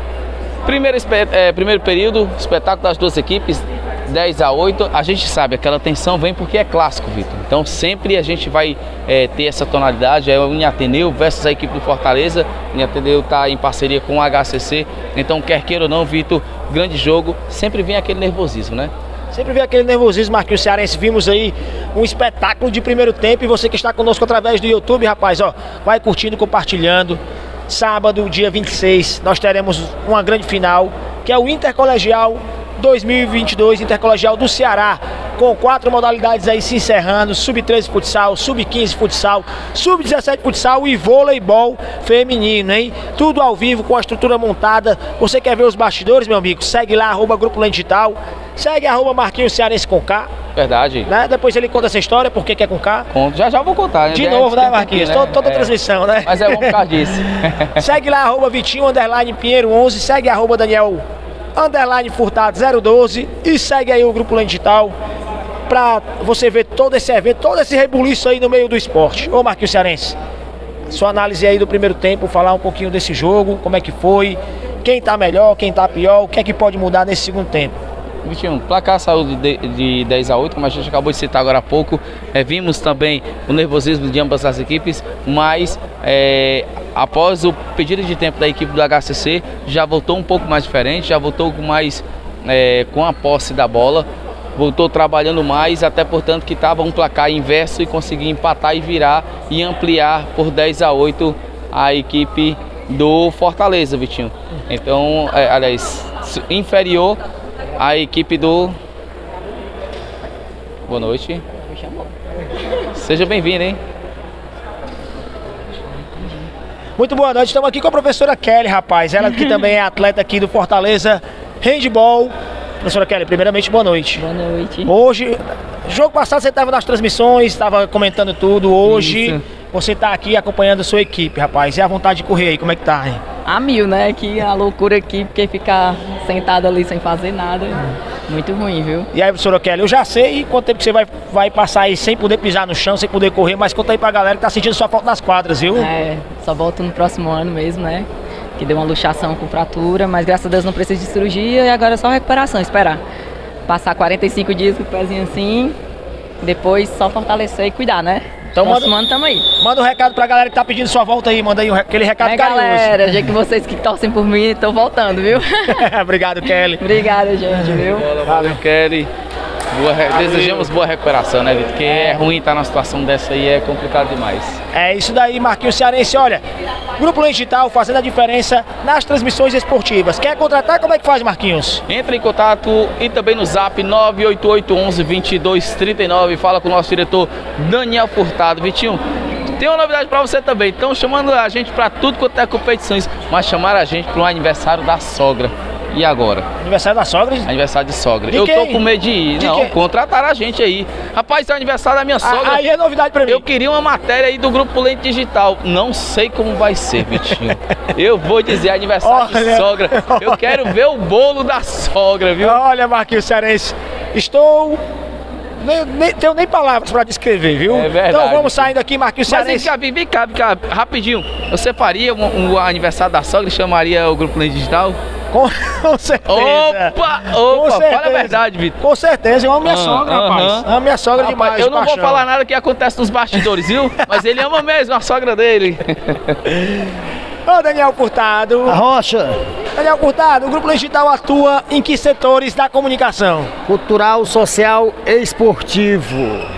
primeiro período, espetáculo das duas equipes, 10-8, a gente sabe, aquela tensão vem porque é clássico, Vitor. Então sempre a gente vai ter essa tonalidade, é o Unhateneu versus a equipe do Fortaleza. O Unhateneu está em parceria com o HCC, então quer queira ou não, Vitor, grande jogo, sempre vem aquele nervosismo, né? Sempre vem aquele nervosismo, Marquinhos Cearense. Vimos aí um espetáculo de primeiro tempo, e você que está conosco através do YouTube, rapaz, ó, vai curtindo, compartilhando. Sábado, dia 26, nós teremos uma grande final, que é o Intercolegial 2022, Intercolegial do Ceará, com 4 modalidades aí se encerrando: Sub-13 futsal, Sub-15 futsal, Sub-17 futsal e voleibol feminino, hein? Tudo ao vivo, com a estrutura montada. Você quer ver os bastidores, meu amigo? Segue lá, @Grupo Lei Digital, segue @Marquinhos Cearense com K. Verdade. Né? Depois ele conta essa história, por que é com K. Conto. Já vou contar, né? De novo, né, Marquinhos? Toda transmissão, né? Mas é bom por causa disso. Segue lá, @Vitinho_Pinheiro11, segue @Daniel Furtado 012 e segue aí o Grupo Lei Digital pra você ver todo esse evento, todo esse rebuliço aí no meio do esporte. Ô Marquinhos Cearense, sua análise aí do primeiro tempo, falar um pouquinho desse jogo, como é que foi, quem tá melhor, quem tá pior, o que é que pode mudar nesse segundo tempo? Vitinho, placar saiu de 10-8, como a gente acabou de citar agora há pouco. Vimos também o nervosismo de ambas as equipes, mas após o pedido de tempo da equipe do HCC, já voltou um pouco mais diferente, já voltou com mais com a posse da bola, voltou trabalhando mais, até portanto que estava um placar inverso, e conseguiu empatar e virar e ampliar por 10-8 a equipe do Fortaleza, Vitinho. Então, aliás, inferior à equipe do... Boa noite. Seja bem-vindo, hein? Muito boa noite, estamos aqui com a professora Kelly, rapaz. Ela que também é atleta aqui do Fortaleza Handball. Professora Kelly, primeiramente, boa noite. Boa noite. Hoje, jogo passado você estava nas transmissões, estava comentando tudo. Hoje você está aqui acompanhando a sua equipe, rapaz. E a vontade de correr aí, como é que tá, hein? A mil, né? Que a loucura aqui, porque ficar sentado ali sem fazer nada, muito ruim, viu? E aí, professora Kelly, eu já sei quanto tempo que você vai passar aí sem poder pisar no chão, sem poder correr, mas conta aí pra galera que tá sentindo sua falta nas quadras, viu? Só volto no próximo ano mesmo, né? Que deu uma luxação com fratura, mas graças a Deus não precisa de cirurgia e agora é só recuperação, esperar. Passar 45 dias com o pezinho assim, depois só fortalecer e cuidar, né? Então próximo ano tamo aí. Manda um recado pra galera que tá pedindo sua volta aí, manda aí aquele recado carinhoso. Galera, já que vocês que torcem por mim estão voltando, viu? Obrigado, Kelly. Obrigada, gente, viu? Valeu, Kelly. Desejamos boa recuperação, né, Vitor? Porque é ruim estar numa situação dessa aí, é complicado demais. É isso daí, Marquinhos Cearense. Olha, Grupo Lente Digital fazendo a diferença nas transmissões esportivas. Quer contratar? Como é que faz, Marquinhos? Entre em contato e também no zap 98811-2239. Fala com o nosso diretor Daniel Furtado. Vitinho, tem uma novidade pra você também. Estão chamando a gente pra tudo quanto é competições, mas chamaram a gente pro aniversário da sogra. E agora? Aniversário da sogra? Aniversário de sogra. De eu quem? tô com medo de ir. Não, contrataram a gente aí. Rapaz, é o aniversário da minha sogra. Aí é novidade pra mim. Eu queria uma matéria aí do Grupo Lente Digital. Não sei como vai ser, Vitinho. Eu vou dizer aniversário de sogra. Eu quero ver o bolo da sogra, viu? Olha, Marquinhos Cearense, estou... tenho nem palavras pra descrever, viu? É verdade. Então vamos saindo aqui, Marquinhos Cearense. Mas vem cá, rapidinho. Você faria um aniversário da sogra e chamaria o Grupo Lente Digital? Com certeza. Opa, fala a verdade, Vitor. Com certeza, eu amo minha sogra, rapaz. Amo minha sogra demais. Eu não vou falar nada que acontece nos bastidores, viu? Mas ele ama mesmo a sogra dele. Ô, Daniel Furtado. Rocha. Daniel Furtado, o Grupo Lente Digital atua em que setores da comunicação? Cultural, social e esportivo.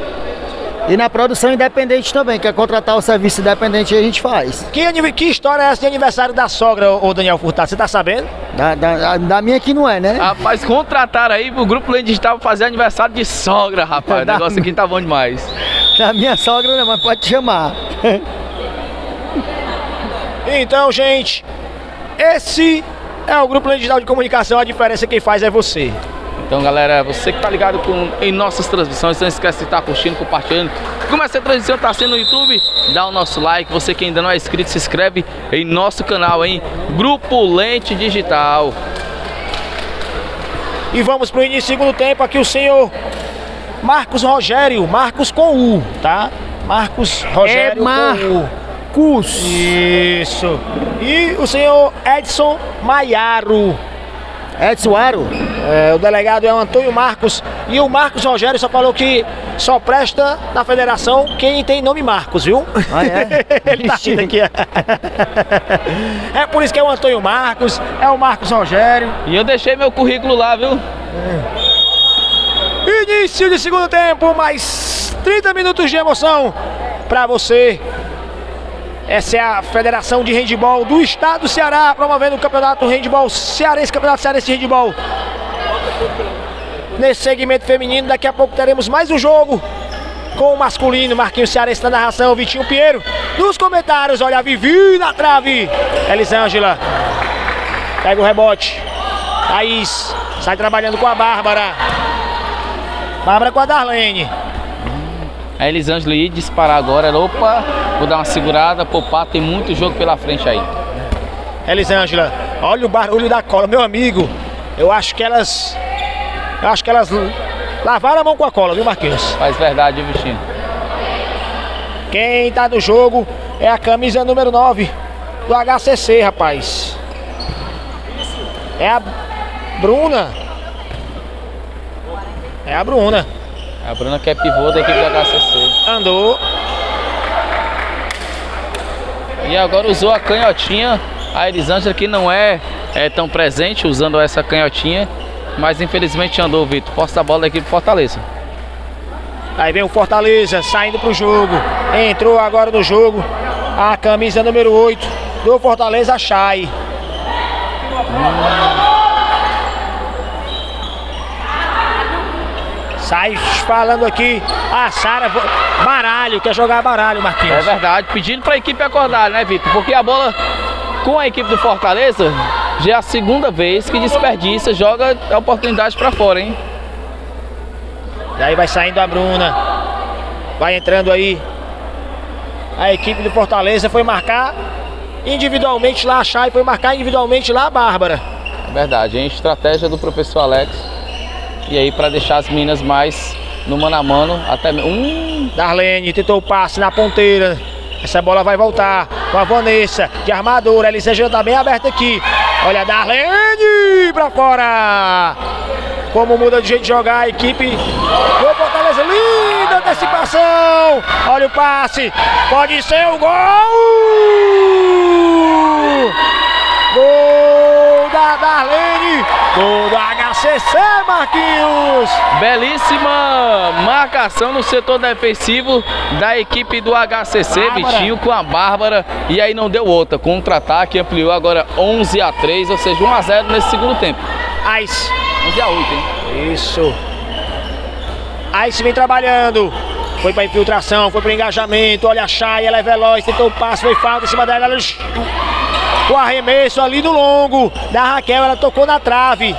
E na produção independente também, quer contratar o serviço independente, a gente faz. Que história é essa de aniversário da sogra, ô Daniel Furtado? Você tá sabendo? Da minha que não é, né? Rapaz, contrataram aí pro Grupo Lente Digital fazer aniversário de sogra, rapaz. O negócio aqui tá bom demais. Da minha sogra não, mas pode te chamar. Então, gente, esse é o Grupo Lente Digital de Comunicação, a diferença quem faz é você. Então, galera, você que tá ligado em nossas transmissões, não esquece de estar curtindo, compartilhando. Como essa transmissão tá sendo no YouTube, dá o nosso like. Você que ainda não é inscrito, se inscreve em nosso canal, hein? Grupo Lente Digital. E vamos pro início do segundo tempo. Aqui o senhor Marcos Rogério, Marcos com U, tá? Marcos Rogério com U. Isso. E o senhor Edson Maiaro. Edson Aro? O delegado é o Antônio Marcos. E o Marcos Rogério só falou que só presta na federação quem tem nome Marcos, viu? Ah, é? Ele tá rindo aqui. É por isso que é o Antônio Marcos, é o Marcos Rogério. E eu deixei meu currículo lá, viu? Início de segundo tempo, mais 30 minutos de emoção pra você. Essa é a Federação de Handball do Estado do Ceará, promovendo o Campeonato Handball Cearense, Campeonato Cearense de Handball. Nesse segmento feminino, daqui a pouco teremos mais um jogo com o masculino. Marquinhos Cearense na narração, Vitinho Pinheiro. Nos comentários, olha a Vivi na trave. Elisângela pega o rebote. Thaís sai trabalhando com a Bárbara. Bárbara com a Darlene. A Elisângela ia disparar agora. Opa, vou dar uma segurada, poupar, tem muito jogo pela frente aí. Elisângela, olha o barulho da cola, meu amigo. Eu acho que elas lavaram a mão com a cola, viu, Marquinhos? Faz verdade, viu, Vitinho? Quem tá no jogo é a camisa número 9 do HCC, rapaz. É a Bruna. É a Bruna. A Bruna que é pivô da equipe do HCC. Andou. E agora usou a canhotinha. A Elisângela que não é tão presente usando essa canhotinha. Mas infelizmente andou, Vitor. Posse da bola da equipe Fortaleza. Aí vem o Fortaleza saindo pro jogo. Entrou agora no jogo a camisa número 8 do Fortaleza, Chay. Sai falando aqui a Sara, baralho, quer jogar baralho, Marquinhos. É verdade, pedindo para a equipe acordar, né, Vitor? Porque a bola com a equipe do Fortaleza já é a segunda vez que desperdiça, joga a oportunidade para fora, hein? E aí vai saindo a Bruna, vai entrando aí a equipe do Fortaleza, foi marcar individualmente lá a Chay, foi marcar individualmente lá a Bárbara. É verdade, hein? Estratégia do professor Alex. E aí para deixar as meninas mais no mano a mano, até... Darlene tentou o passe na ponteira. Essa bola vai voltar com a Vanessa de armadura. A Elisângela tá bem aberta aqui. Olha a Darlene pra fora. Como muda de jeito de jogar a equipe do Fortaleza. Linda antecipação. Olha o passe. Pode ser o gol. Gol da Darlene. Gol do HCC, Marquinhos. Belíssima marcação no setor defensivo da equipe do HCC, Bárbara. Vitinho, com a Bárbara. E aí não deu outra. Contra-ataque, ampliou agora 11-3, ou seja, 1-0 nesse segundo tempo. Ice. 11-8, hein? Isso. Ice vem trabalhando. Foi pra infiltração, foi pro engajamento. Olha a Chay, ela é veloz, tentou o passe, foi falta em cima dela. O arremesso ali do longo da Raquel, ela tocou na trave.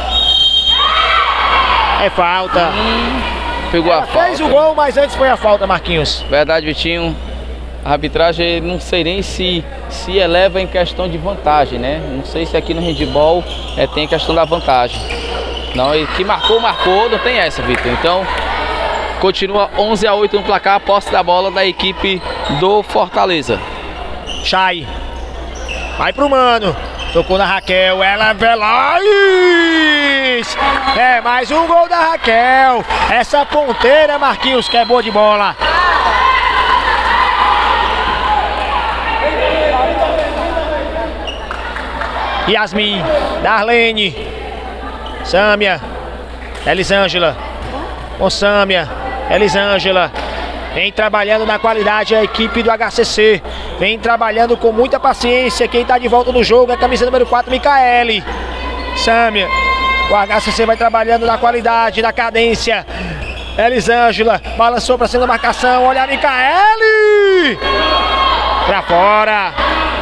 É falta. Pegou Ela a falta. fez o gol, mas antes foi a falta, Marquinhos. Verdade, Vitinho. A arbitragem não sei nem se eleva em questão de vantagem, né? Não sei se aqui no handball tem a questão da vantagem. Não, e que marcou, não tem essa, Vitor. Então, continua 11-8 no placar, a posse da bola da equipe do Fortaleza. Chay. Vai pro mano. Tocou na Raquel, ela é veloz. É mais um gol da Raquel. Essa ponteira, Marquinhos, que é boa de bola. Yasmin, Darlene, Sâmia, Elisângela, com Sâmia, Elisângela. Vem trabalhando na qualidade a equipe do HCC. Vem trabalhando com muita paciência. Quem está de volta no jogo é a camisa número 4, Micaele. Sâmia. O HCC vai trabalhando na qualidade, na cadência. Elisângela balançou para cima da marcação. Olha a Micaele. Para fora.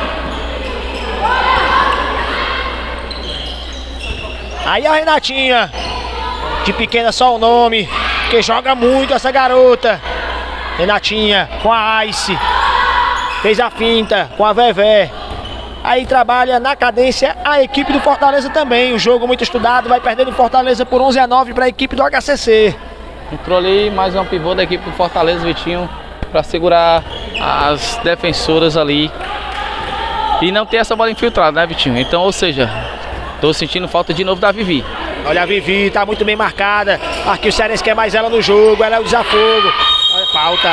Aí a Renatinha. De pequena só o nome. Que joga muito essa garota. Renatinha com a Ice. Fez a finta com a Vevé. Aí trabalha na cadência a equipe do Fortaleza também. O jogo muito estudado, vai perdendo o Fortaleza por 11-9 para a equipe do HCC. Entrou ali mais um pivô da equipe do Fortaleza, Vitinho, para segurar as defensoras ali. E não ter essa bola infiltrada, né, Vitinho? Então, ou seja, tô sentindo falta de novo da Vivi. Olha a Vivi, tá muito bem marcada. Aqui o Cearense quer mais ela no jogo, ela é o desafogo. Olha, falta.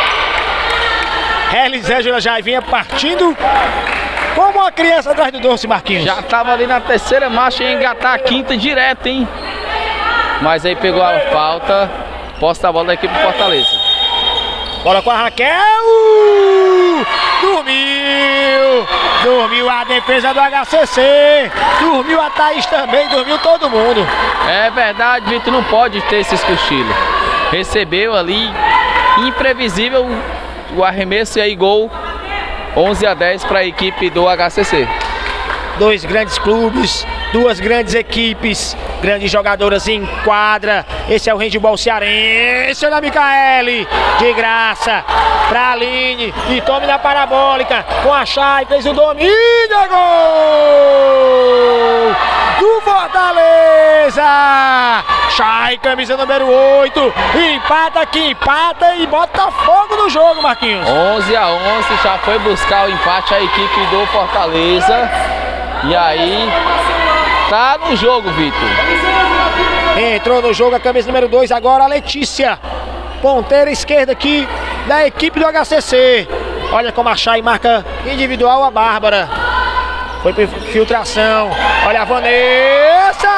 Elisângela já vinha partindo como uma criança atrás do doce, Marquinhos. Já tava ali na terceira marcha e engatar a quinta direto, hein? Mas aí pegou a falta. Posse da bola da equipe do Fortaleza. Bola com a Raquel. Dormiu a defesa do HCC. Dormiu a Thaís também, dormiu todo mundo. É verdade, Vitor, não pode ter esses cochilos. Recebeu ali, imprevisível o arremesso e aí gol. 11-10 para a equipe do HCC. Dois grandes clubes, duas grandes equipes, grandes jogadoras em quadra. Esse é o handball cearense. Olha a Micaele, de graça, pra Aline. E tome na parabólica com a Chay, fez o domínio. Gol do Fortaleza. Chay, camisa número 8. Empata aqui, empata e bota fogo no jogo, Marquinhos. 11-11, já foi buscar o empate a equipe do Fortaleza. E aí, tá no jogo, Vitor. Entrou no jogo a camisa número 2, agora a Letícia. Ponteira esquerda aqui da equipe do HCC. Olha como a Chay marca individual a Bárbara. Foi para filtração. Olha a Vanessa.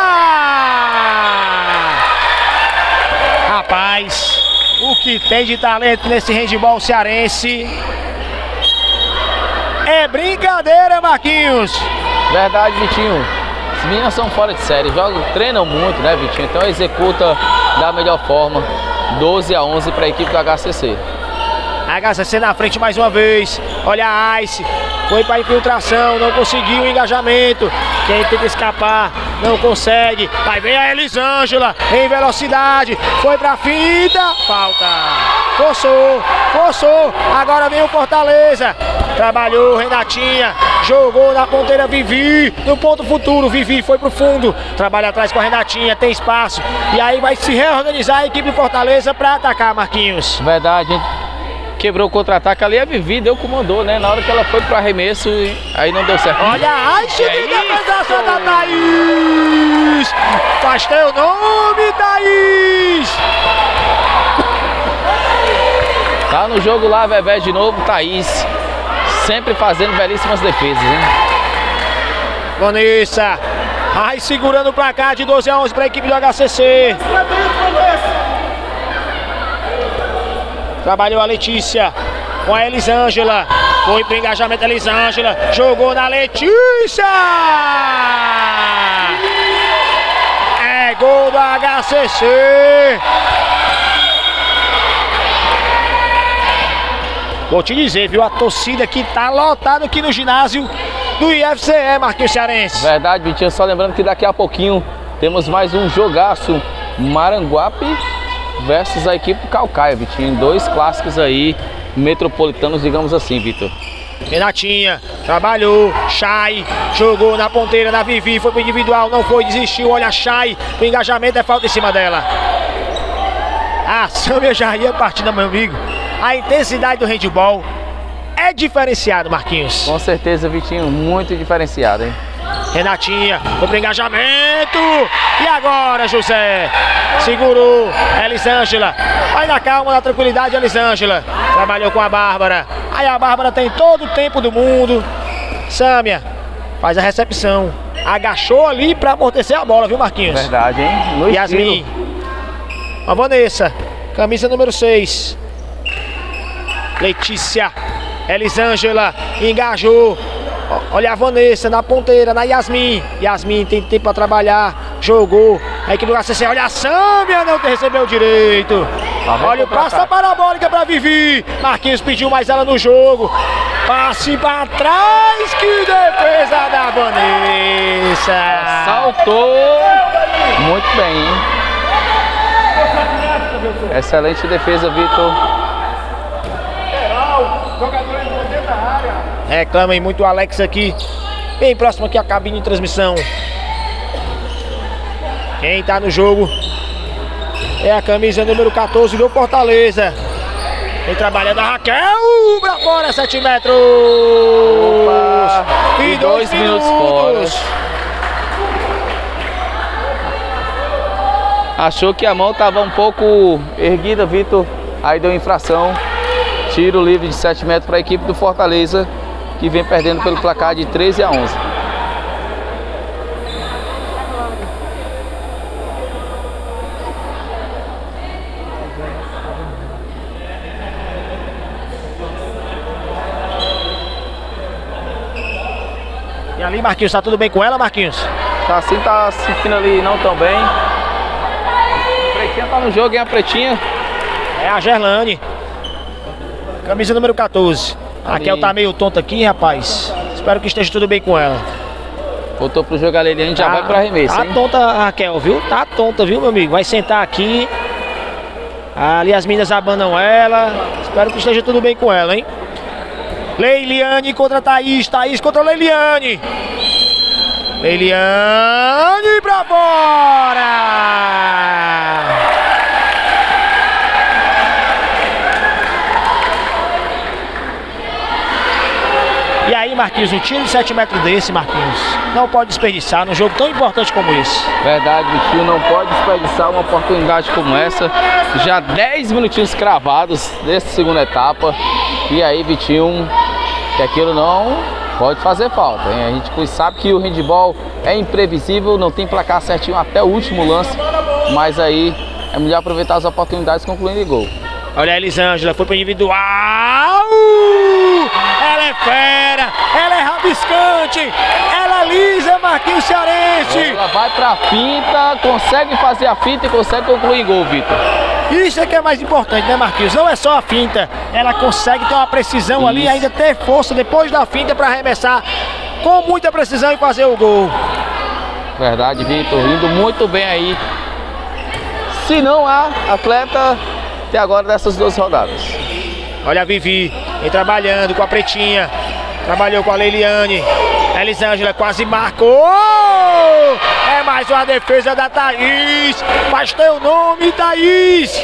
Rapaz, o que tem de talento nesse handball cearense É brincadeira, Marquinhos. Verdade, Vitinho. As meninas são fora de série, treinam muito, né, Vitinho? Então executa da melhor forma. 12-11 para a equipe do HCC. HCC na frente mais uma vez. Olha a Ice. Foi para infiltração, não conseguiu o engajamento. Quem tenta escapar, não consegue. Vai ver a Elisângela em velocidade. Foi para a fita. Falta. Forçou. Agora vem o Fortaleza. Trabalhou Renatinha. Jogou na ponteira Vivi. No ponto futuro, Vivi foi pro fundo. Trabalha atrás com a Renatinha. Tem espaço. E aí vai se reorganizar a equipe do Fortaleza para atacar, Marquinhos. Verdade, hein? Quebrou o contra-ataque ali, a Vivi deu comandou, né? Na hora que ela foi pro arremesso, aí não deu certo. Olha a Ice de defesa da Thaís! Faz teu nome, Thaís! Tá no jogo lá, Vevé de novo, Thaís. Sempre fazendo belíssimas defesas, hein? Vanessa, aí segurando o placar de 12-11 para a equipe do HCC. Trabalhou a Letícia com a Elisângela. Foi pro engajamento da Elisângela. Jogou na Letícia. É gol do HCC. Vou te dizer, viu? A torcida que tá lotada aqui no ginásio do IFCE, Marquinhos Cearense. Verdade, Vitinho. Só lembrando que daqui a pouquinho temos mais um jogaço. Maranguape versus a equipe do Calcaia, Vitinho. 2 clássicos aí, metropolitanos, digamos assim, Vitor. Renatinha, trabalhou, Chay, jogou na ponteira da Vivi, foi pro individual, não foi, desistiu, olha a Chay, o engajamento é falta em cima dela. A Sâmia já ia partida, meu amigo. A intensidade do handball é diferenciado, Marquinhos. Com certeza, Vitinho, muito diferenciado, hein? Renatinha, foi pro engajamento. E agora, José? Segurou, Elisângela. Vai na calma, na tranquilidade, Elisângela. Trabalhou com a Bárbara. Aí a Bárbara tem todo o tempo do mundo. Sâmia faz a recepção. Agachou ali pra amortecer a bola, viu, Marquinhos? Verdade, hein? No Yasmin. A Vanessa, camisa número 6. Letícia, Elisângela, engajou. Olha a Vanessa na ponteira, na Yasmin. Yasmin tem tempo para trabalhar, jogou. A equipe do HCC, olha a Sâmia, não recebeu direito. Olha o passe da parabólica para Vivi. Marquinhos pediu mais ela no jogo. Passe para trás, que defesa da Vanessa. Saltou. Muito bem, hein? Excelente defesa, Vitor. Reclamem muito o Alex aqui, bem próximo aqui à cabine de transmissão. Quem tá no jogo é a camisa número 14 do Fortaleza. Vem trabalhando a Raquel, pra fora, 7 metros. Opa. E 2 minutos fora. Achou que a mão tava um pouco erguida, Vitor. Aí deu infração. Tiro livre de 7 metros para a equipe do Fortaleza, que vem perdendo pelo placar de 13-11. E ali, Marquinhos, tá tudo bem com ela, Marquinhos? Tá assim, tá sentindo ali não tão bem. A Pretinha tá no jogo, hein, a Pretinha? É a Gerlane. Camisa número 14. A Raquel tá meio tonta aqui, rapaz. Espero que esteja tudo bem com ela. Voltou pro jogo ali, a gente já vai pro arremesso, tá hein? Tonta a Raquel, viu? Tá tonta, viu, meu amigo? Vai sentar aqui. Ali as meninas abanam ela. Espero que esteja tudo bem com ela, hein? Leiliane contra Thaís. Thaís contra Leiliane. Leiliane pra fora! E aí, Marquinhos, um tiro de 7 metros desse, Marquinhos, não pode desperdiçar num jogo tão importante como esse. Verdade, Vitinho, não pode desperdiçar uma oportunidade como essa. Já 10 minutinhos cravados dessa segunda etapa. E aí, Vitinho, que aquilo não pode fazer falta, hein? A gente sabe que o handball é imprevisível, não tem placar certinho até o último lance. Mas aí é melhor aproveitar as oportunidades concluindo em gol. Olha a Elisângela, foi pro individual. Ela é fera, ela é rabiscante, ela lisa, Marquinhos Cearense. Ela vai pra finta, consegue fazer a finta e consegue concluir em gol, Vitor. Isso é que é mais importante, né, Marquinhos? Não é só a finta, ela consegue ter uma precisão ali, ainda ter força depois da finta para arremessar com muita precisão e fazer o gol. Verdade, Vitor, indo muito bem aí. Se não há atleta até agora dessas 2 rodadas. Olha a Vivi, vem trabalhando com a Pretinha. Trabalhou com a Leiliane. A Elisângela quase marcou. É mais uma defesa da Thaís. Faz teu nome, Thaís.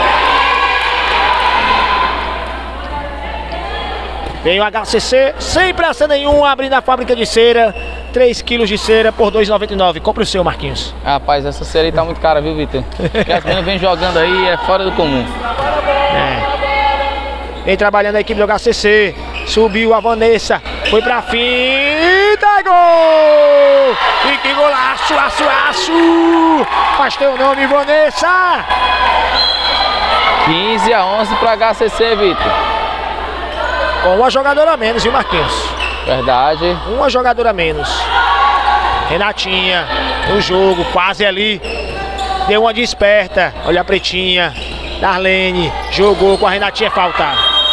Vem o HCC, sem pressa nenhuma, abrindo a fábrica de cera. 3 quilos de cera por R$ 2,99. Compre o seu, Marquinhos. Rapaz, essa cera aí tá muito cara, viu, Vitor? Porque as meninas vêm jogando aí, é fora do comum. Vem trabalhando a equipe do HCC. Subiu a Vanessa. Foi pra finta. Gol! E que golaço, aço! Faz teu nome, Vanessa. 15-11 pro HCC, Vitor. Com uma jogadora a menos, viu, Marquinhos? Verdade. Uma jogadora a menos. Renatinha no jogo, quase ali. Deu uma desperta. Olha a Pretinha. Darlene jogou com a Renatinha, falta.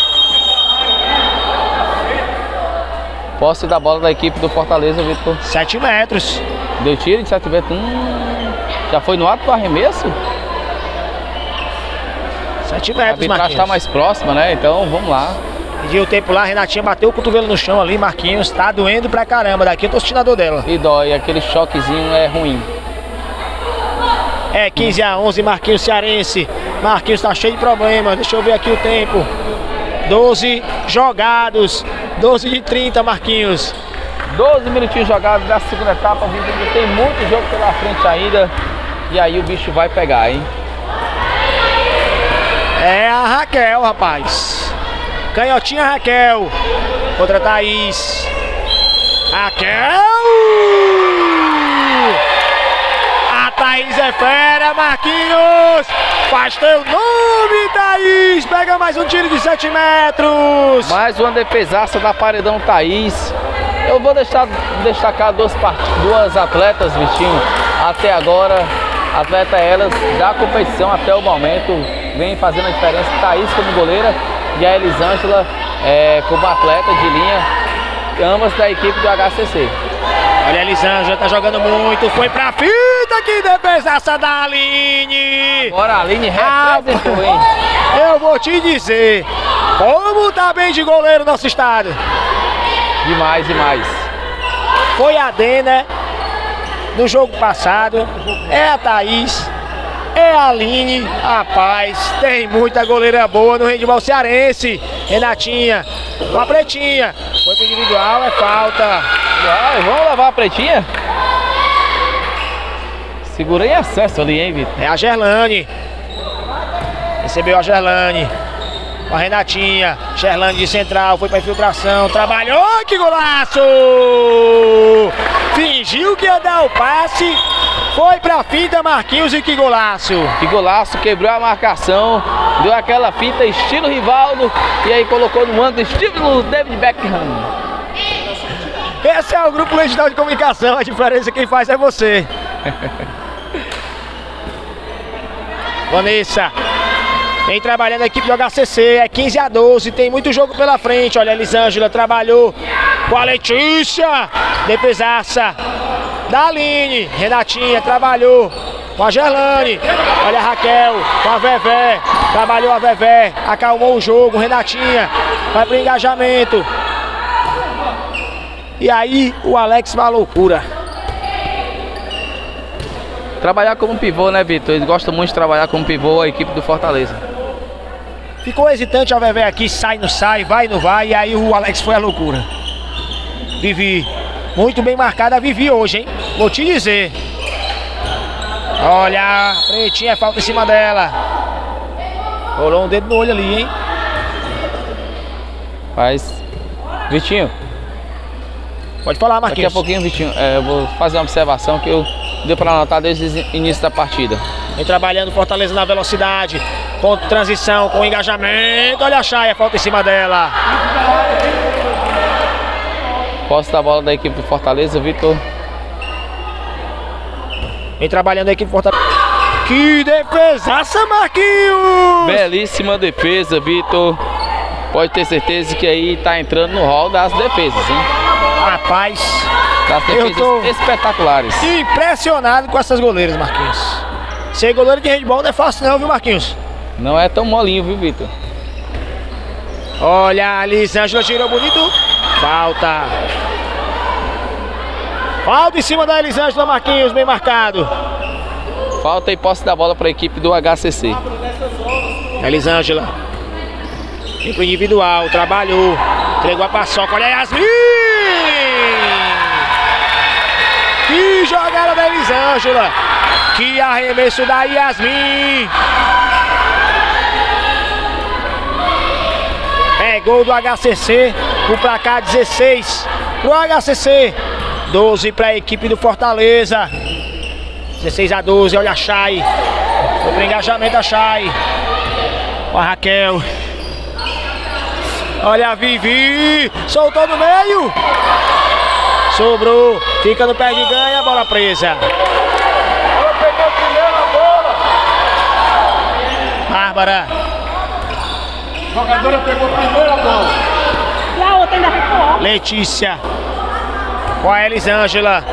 Posse da bola da equipe do Fortaleza, Vitor. 7 metros. Deu tiro de 7 metros. Já foi no ato do arremesso? 7 A metros, arbitragem Marquinhos. está mais próxima, né? Então vamos lá. Pediu o tempo lá, a Renatinha bateu o cotovelo no chão ali, Marquinhos. Tá doendo pra caramba. Daqui eu tô sentindo a dor dela. E dói, aquele choquezinho é ruim. É 15-11, Marquinhos Cearense. Marquinhos tá cheio de problemas. Deixa eu ver aqui o tempo. 12 jogados. 12 de 30, Marquinhos. 12 minutinhos jogados da segunda etapa. Ainda tem muito jogo pela frente ainda. E aí o bicho vai pegar, hein? É a Raquel, rapaz. Canhotinha Raquel. Contra a Thaís. Raquel! A Thaís é fera, Marquinhos. Faz teu nome, Thaís. Pega mais um tiro de 7 metros. Mais uma defesaça da Paredão Thaís. Eu vou destacar duas atletas, Vitinho. Até agora, atleta elas da competição até o momento. Vem fazendo a diferença. Thaís como goleira e a Elisângela como atleta de linha. Ambas da equipe do HCC. Olha a Elisângela, tá jogando muito. Foi pra fita, que defesaça da Aline. Agora a Aline representou, hein? Eu vou te dizer, como tá bem de goleiro nosso estado. Demais, demais. Foi a Dena no jogo passado, é a Thaís, é a Aline. Rapaz, tem muita goleira boa no handebol cearense. Renatinha, com a Pretinha, foi pro individual, é falta. Vamos levar a Pretinha? Segura em acesso ali, hein, Vitor? É a Gerlane. Recebeu a Gerlane. Com a Renatinha. Gerlane de central, foi pra infiltração. Trabalhou, que golaço! Fingiu que ia dar o passe. Foi pra finta, Marquinhos, e que golaço! Que golaço, quebrou a marcação. Deu aquela finta estilo Rivaldo. E aí colocou no ângulo estilo David Beckham. Esse é o Grupo Legião de Comunicação. A diferença quem faz é você. Vanessa. Vem trabalhando a equipe do HCC, é 15-12, tem muito jogo pela frente. Olha a Elisângela, trabalhou com a Letícia, defesaça da Aline. Renatinha trabalhou com a Gerlane. Olha a Raquel com a Vevé, trabalhou a Vevé, acalmou o jogo. Renatinha vai pro engajamento. E aí o Alex vai à loucura. Trabalhar como pivô, né, Vitor? Ele gosta muito de trabalhar como pivô, a equipe do Fortaleza. Ficou hesitante a Vevé aqui, sai, não sai, vai, não vai. E aí o Alex foi à loucura. Vivi, muito bem marcada a Vivi hoje, hein? Vou te dizer. Olha, a Pretinha, falta em cima dela. Rolou um dedo no olho ali, hein? Mas, Vitinho. Pode falar, Marquinhos. Daqui a pouquinho, Vitinho, eu vou fazer uma observação que deu para anotar desde o início da partida. Vem trabalhando Fortaleza na velocidade. Com transição, com engajamento. Olha a Chay, falta em cima dela. Posse da bola da equipe do Fortaleza, Vitor. Vem trabalhando a equipe do Fortaleza. Que defesaça, Marquinhos! Belíssima defesa, Vitor. Pode ter certeza que aí tá entrando no hall das defesas, hein? Rapaz, Das eu defesas tô espetaculares. impressionado com essas goleiras, Marquinhos. Ser goleiro de handball não é fácil não, viu, Marquinhos? Não é tão molinho, viu, Vitor? Olha, a Elisângela tirou bonito. Falta. Falta em cima da Elisângela, Marquinhos, bem marcado. Falta e posse da bola para a equipe do HCC. Elisângela. Vem pro individual, trabalhou. Entregou a paçoca, olha a Yasmin! Que jogada da Elisângela! Que arremesso da Yasmin! É gol do HCC, o placar 16 pro HCC, 12 para a equipe do Fortaleza. 16-12, olha a Chay. Foi pro engajamento da Chay. Com a Raquel. Olha a Vivi, soltou no meio. Sobrou, fica no pé de ganha, bola presa. Ela pegou primeiro a bola. Bárbara. A jogadora pegou primeiro a bola. E a outra ainda recuou. Letícia. Com a Elisângela.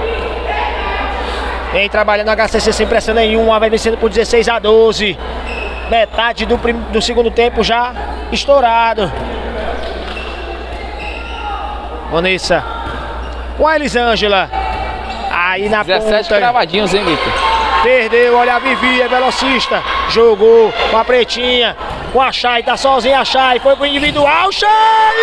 Vem trabalhando a HCC sem pressão nenhuma, vai vencendo por 16-12. Metade do segundo tempo já estourado. Vanessa. Com a Elisângela. Aí na 17 ponta. cravadinhos, hein, Vitor? Perdeu, olha a Vivi, é velocista. Jogou com a Pretinha. Com a Chay, tá sozinha a Chay. Foi pro individual, Chay!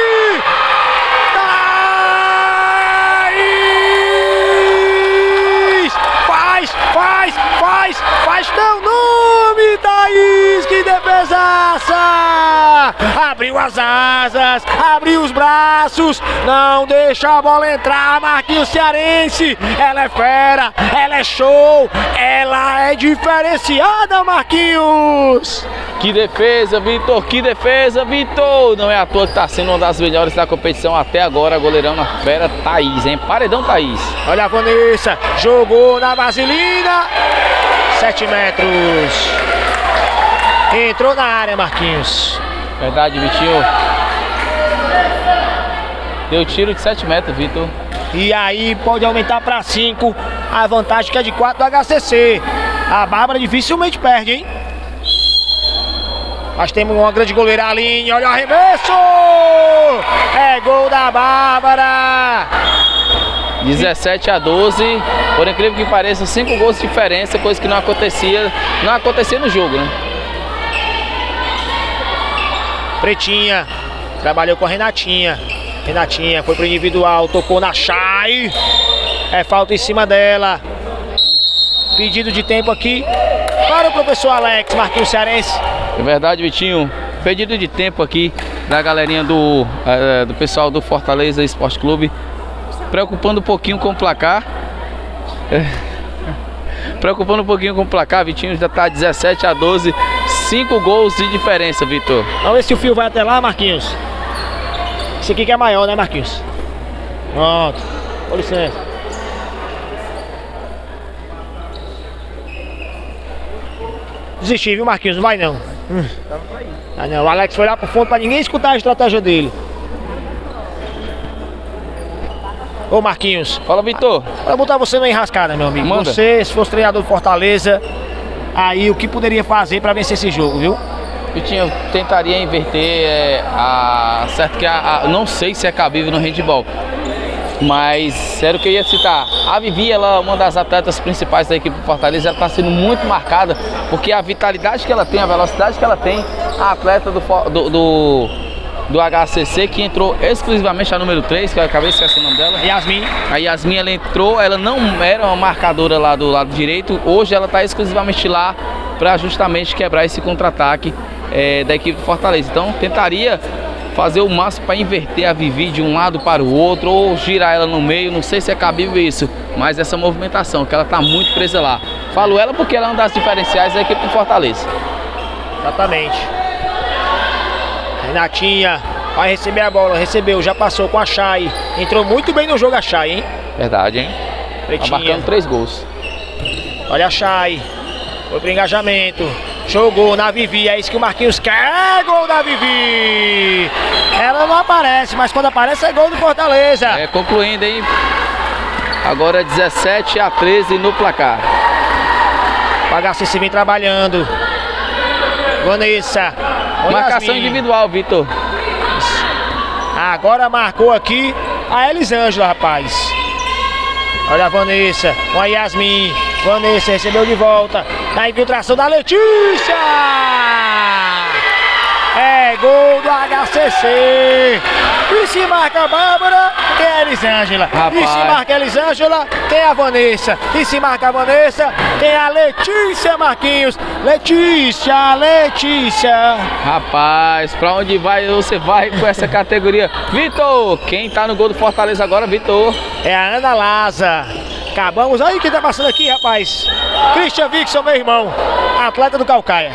Faz teu nome, Thaís, que defesaça! Abriu as asas, abriu os braços, não deixa a bola entrar, Marquinhos Cearense. Ela é fera, ela é show, ela é diferenciada, Marquinhos! Que defesa, Vitor! Que defesa, Vitor! Não é à toa que está sendo uma das melhores da competição até agora, goleirão na fera, Thaís, hein? Paredão, Thaís. Olha a Vanessa, jogou na vaselina, 7 metros. Entrou na área, Marquinhos. Verdade, Vitinho. Deu tiro de 7 metros, Vitor. E aí pode aumentar para 5, a vantagem que é de 4 do HCC. A Bárbara dificilmente perde, hein? Mas temos uma grande goleira ali, olha o arremesso! É gol da Bárbara! 17-12, por incrível que pareça, 5 gols de diferença, coisa que não acontecia no jogo, né? Pretinha, trabalhou com a Renatinha. Renatinha foi pro individual, tocou na Chay. É falta em cima dela. Pedido de tempo aqui para o professor Alex, Marquinhos Cearense. É verdade, Vitinho. Pedido de tempo aqui da galerinha do pessoal do Fortaleza Esporte Clube. Preocupando um pouquinho com o placar. Preocupando um pouquinho com o placar, Vitinho já tá 17-12. 5 gols de diferença, Vitor. Vamos ver se o fio vai até lá, Marquinhos. Esse aqui que é maior, né, Marquinhos? Pronto. Com licença. Desistir, viu, Marquinhos? Não vai não. Ah, não. O Alex foi lá pro fundo pra ninguém escutar a estratégia dele. Ô, Marquinhos. Fala, Vitor. Pra botar você na enrascada, meu amigo. Manda. Você, se fosse treinador do Fortaleza, aí o que poderia fazer pra vencer esse jogo, viu? Vitinho, eu tentaria inverter certo que não sei se é cabível no handball. Mas era o que eu ia citar. A Vivi, ela é uma das atletas principais da equipe do Fortaleza, ela está sendo muito marcada, porque a vitalidade que ela tem, a velocidade que ela tem, a atleta do HCC, que entrou exclusivamente a número 3, que eu acabei de esquecer o nome dela. Yasmin. A Yasmin, ela entrou, ela não era uma marcadora lá do lado direito, hoje ela está exclusivamente lá para justamente quebrar esse contra-ataque da equipe do Fortaleza. Então tentaria fazer o máximo para inverter a Vivi de um lado para o outro, ou girar ela no meio, não sei se é cabível isso, mas essa movimentação, que ela está muito presa lá. Falo ela porque ela é uma das diferenciais da equipe do Fortaleza. Exatamente. Renatinha vai receber a bola, recebeu, já passou com a Chay. Entrou muito bem no jogo a Chay, hein? Verdade, hein? Pretinha. Tá marcando 3 gols. Olha a Chay. Foi pro engajamento. Jogou na Vivi, é isso que o Marquinhos quer. Gol da Vivi. Ela não aparece, mas quando aparece é gol do Fortaleza. É, concluindo, hein? Agora 17-13 no placar. O HCC vem trabalhando. Vanessa. Marcação individual, Vitor. Agora marcou aqui a Elisângela, rapaz. Olha a Vanessa com a Yasmin. Vanessa recebeu de volta. Na infiltração da Letícia. É gol do HCC. E se marca a Bárbara, tem a Elisângela. E se marca a Elisângela, tem a Vanessa. E se marca a Vanessa, tem a Letícia Marquinhos. Letícia. Rapaz, pra onde vai você vai com essa categoria? Vitor, quem tá no gol do Fortaleza agora, Vitor? É a Ana Laza. Acabamos, aí quem tá passando aqui, rapaz. Christian Vixson, meu irmão. Atleta do Calcaia.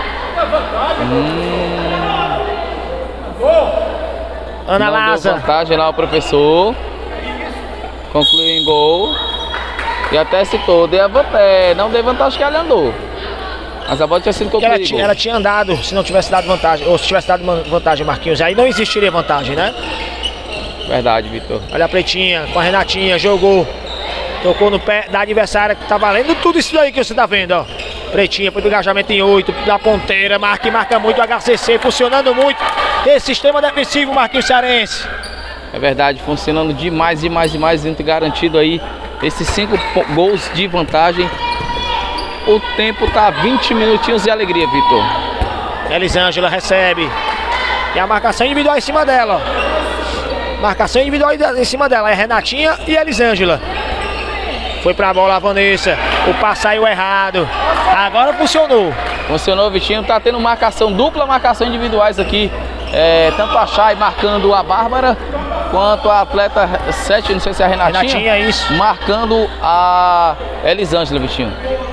Ana Laza. Vantagem lá o professor. Concluiu em gol. E até citou, não deu vantagem que ela andou. Mas a bola tinha sido concluída. Ela tinha andado, se não tivesse dado vantagem. Ou se tivesse dado vantagem, Marquinhos. Aí não existiria vantagem, né? Verdade, Vitor. Olha a Pretinha com a Renatinha, jogou. Tocou no pé da adversária, que tá valendo tudo isso aí que você tá vendo, ó. Pretinha foi pro engajamento em 8, da ponteira, marca muito o HCC, funcionando muito. Esse sistema defensivo, Marquinhos Cearense. É verdade, funcionando demais, garantido aí esses 5 gols de vantagem. O tempo tá 20 minutinhos de alegria, Vitor. Elisângela recebe. E a marcação individual em cima dela, ó. Marcação individual em cima dela, é Renatinha e Elisângela. Foi pra bola a Vanessa, o passe saiu errado. Agora funcionou. Funcionou, Vitinho. Tá tendo dupla marcação individuais aqui. Tanto a Chay marcando a Bárbara, quanto a atleta 7, não sei se é a Renatinha. Renatinha, isso. Marcando a Elisângela, Vitinho.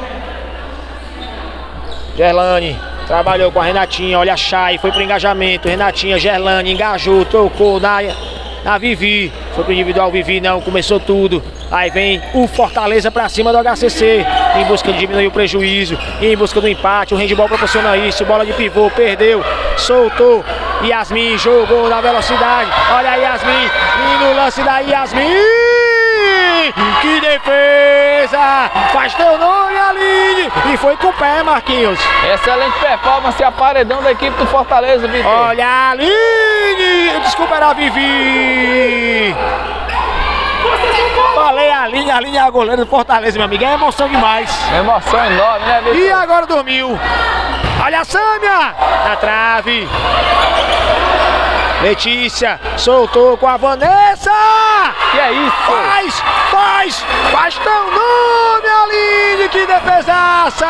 Gerlane trabalhou com a Renatinha, olha a Chay, foi pro engajamento. Renatinha, Gerlane, engajou, tocou na Vivi. Foi pro individual, Vivi não, começou tudo. Aí vem o Fortaleza pra cima do HCC, em busca de diminuir o prejuízo, em busca do empate. O handball proporciona isso, bola de pivô, perdeu, soltou. Yasmin jogou na velocidade, olha a Yasmin, e no lance da Yasmin. Que defesa! Faz teu nome, Aline! E foi com o pé, Marquinhos. Excelente performance, a paredão da equipe do Fortaleza, Vitor. Olha a Aline! Desculpa, era a Vivi. Falei a Aline é a goleira do Fortaleza, meu amigo. É emoção demais. Emoção enorme, né, Vitor? E agora dormiu. Olha a Sâmia! Na trave. Letícia soltou com a Vanessa. Que é isso? Faz teu nome, Aline. Que defesaça!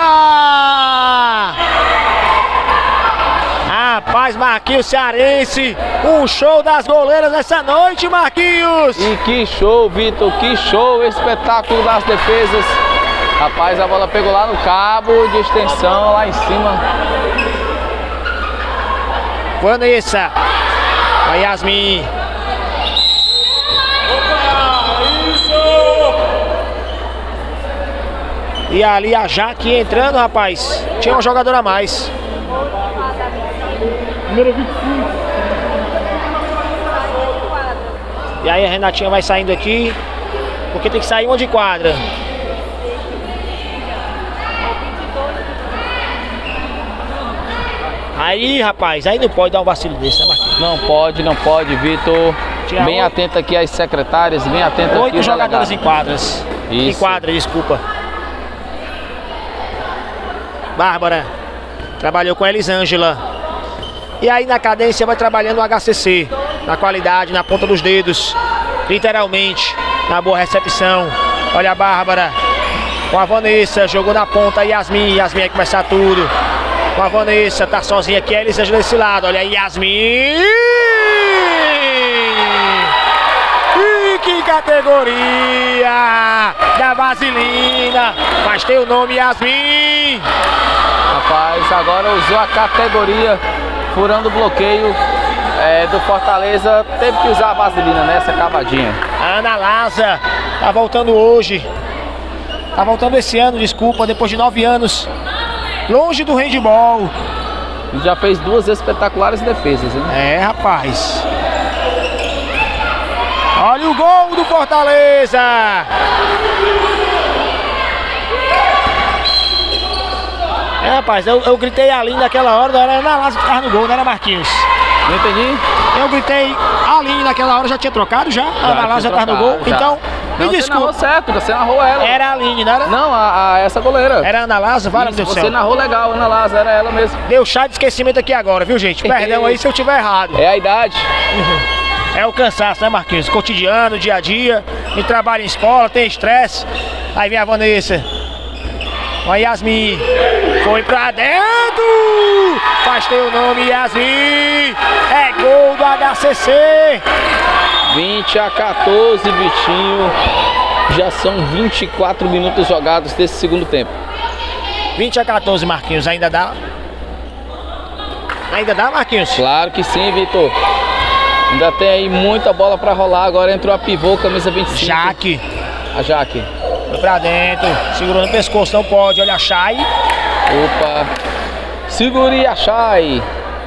Rapaz, Marquinhos Cearense, um show das goleiras nessa noite, Marquinhos! E que show, Vitor, que show, espetáculo das defesas. Rapaz, a bola pegou lá no cabo de extensão, lá em cima. Vanessa, a Yasmin. E ali a Jaque entrando, rapaz. Tinha uma jogadora a mais. Número 25. E aí a Renatinha vai saindo aqui, porque tem que sair uma de quadra. Aí, rapaz, aí não pode dar um vacilo desse, né, Marquinhos? Não pode, Vitor. Bem atento aqui às secretárias, bem atento aqui. 8 jogadores em quadras. Isso. Em quadra, desculpa. Bárbara trabalhou com a Elisângela. E aí na cadência vai trabalhando o HCC. Na qualidade, na ponta dos dedos. Literalmente, na boa recepção. Olha a Bárbara com a Vanessa, jogou na ponta a Yasmin. Yasmin vai começar tudo. Com a Vanessa, tá sozinha aqui a Elisângela desse lado. Olha a Yasmin. E que categoria da Vaselina. Mas tem o nome Yasmin. Yasmin. Rapaz, agora usou a categoria, furando o bloqueio do Fortaleza. Teve que usar a vaselina nessa cavadinha. A Ana Laza tá voltando hoje. Tá voltando esse ano, desculpa, depois de 9 anos. Longe do handball. Já fez 2 espetaculares defesas, hein? É, rapaz. Olha o gol do Fortaleza. É, rapaz, eu gritei ali naquela hora, era Ana Laza que tava no gol, não era Marquinhos. Não entendi? Eu gritei ali naquela hora, já tinha trocado já? A Ana Laza já tava no gol, já. então... Me Não, desculpa. você narrou certo, você narrou ela. Era a Aline, não era? Não, essa goleira. Era a Ana Laza, vale do Você céu. narrou legal, Ana Laza, era ela mesmo. Deu chá de esquecimento aqui agora, viu, gente? Perdão aí se eu tiver errado. É a idade. É o cansaço, né, Marquinhos? Cotidiano, dia a dia. A gente trabalha em escola, tem estresse. Aí vem a Vanessa. Olha Yasmin. Foi pra dentro. Faz teu nome, Yasmin. É gol do HCC. 20-14, Vitinho. Já são 24 minutos jogados desse segundo tempo. 20-14, Marquinhos. Ainda dá? Ainda dá, Marquinhos? Claro que sim, Vitor. Ainda tem aí muita bola pra rolar. Agora entrou a pivô, camisa 25. Jaque. A Jaque. Foi pra dentro. Segurando o pescoço, não pode. Olha a Chay. Opa. Segure a Chay.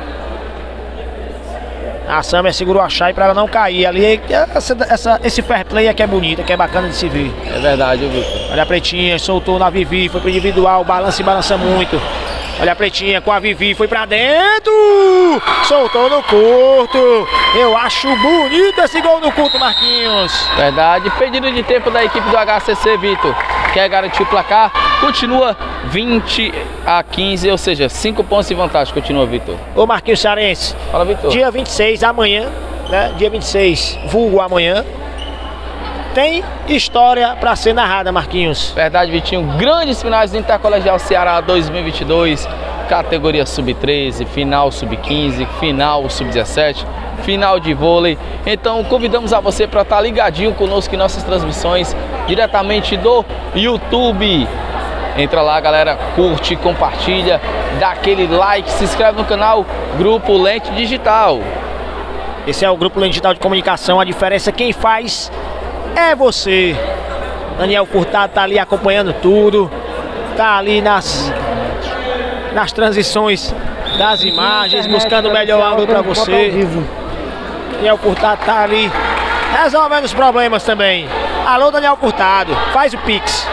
A Samia segurou a Chay pra ela não cair. Ali, esse fair play aqui é bonito, que é bacana de se ver. É verdade, Vitor. Olha a Pretinha, soltou na Vivi, foi pro individual, balança e balança muito. Olha a Pretinha com a Vivi, foi pra dentro! Soltou no curto. Eu acho bonito esse gol no curto, Marquinhos. Verdade. Pedido de tempo da equipe do HCC, Vitor. Quer garantir o placar? Continua 20-15, ou seja, 5 pontos de vantagem. Continua, Vitor. Ô Marquinhos Cearense. Fala, Vitor. Dia 26, amanhã, né? Dia 26, vulgo amanhã. Tem história pra ser narrada, Marquinhos. Verdade, Vitinho. Grandes finais do Intercolegial Ceará 2022. Categoria Sub-13, final Sub-15, final Sub-17, final de vôlei. Então convidamos a você para estar ligadinho conosco em nossas transmissões diretamente do YouTube. Entra lá, galera, curte, compartilha, dá aquele like, se inscreve no canal Grupo Lente Digital. Esse é o Grupo Lente Digital de Comunicação. A diferença quem faz é você. Daniel Furtado tá ali acompanhando tudo. Tá ali nas transições das imagens, buscando o melhor ângulo para você. Daniel Furtado tá ali resolvendo os problemas também. Alô, Daniel Furtado, faz o Pix.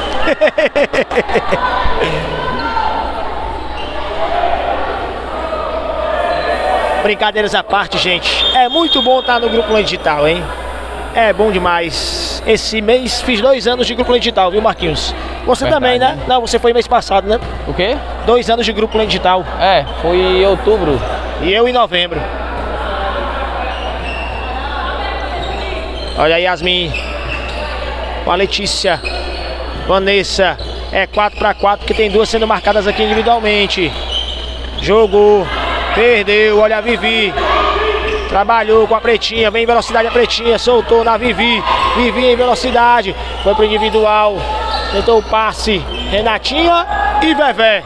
Brincadeiras à parte, gente. É muito bom estar no Grupo Lente Digital, hein? É bom demais. Esse mês fiz 2 anos de Grupo Lente Digital, viu, Marquinhos? Você também, né? Não, você foi mês passado, né? O quê? 2 anos de Grupo Lente Digital. É, foi em outubro. E eu em novembro. Olha aí, Yasmin. Com a Letícia. Vanessa. É 4-4, que tem 2 sendo marcadas aqui individualmente. Jogou. Perdeu. Olha a Vivi. Trabalhou com a Pretinha. Vem em velocidade a Pretinha. Soltou na Vivi. Vivi em velocidade. Foi pro individual. Tentou o passe. Renatinha e Vevé.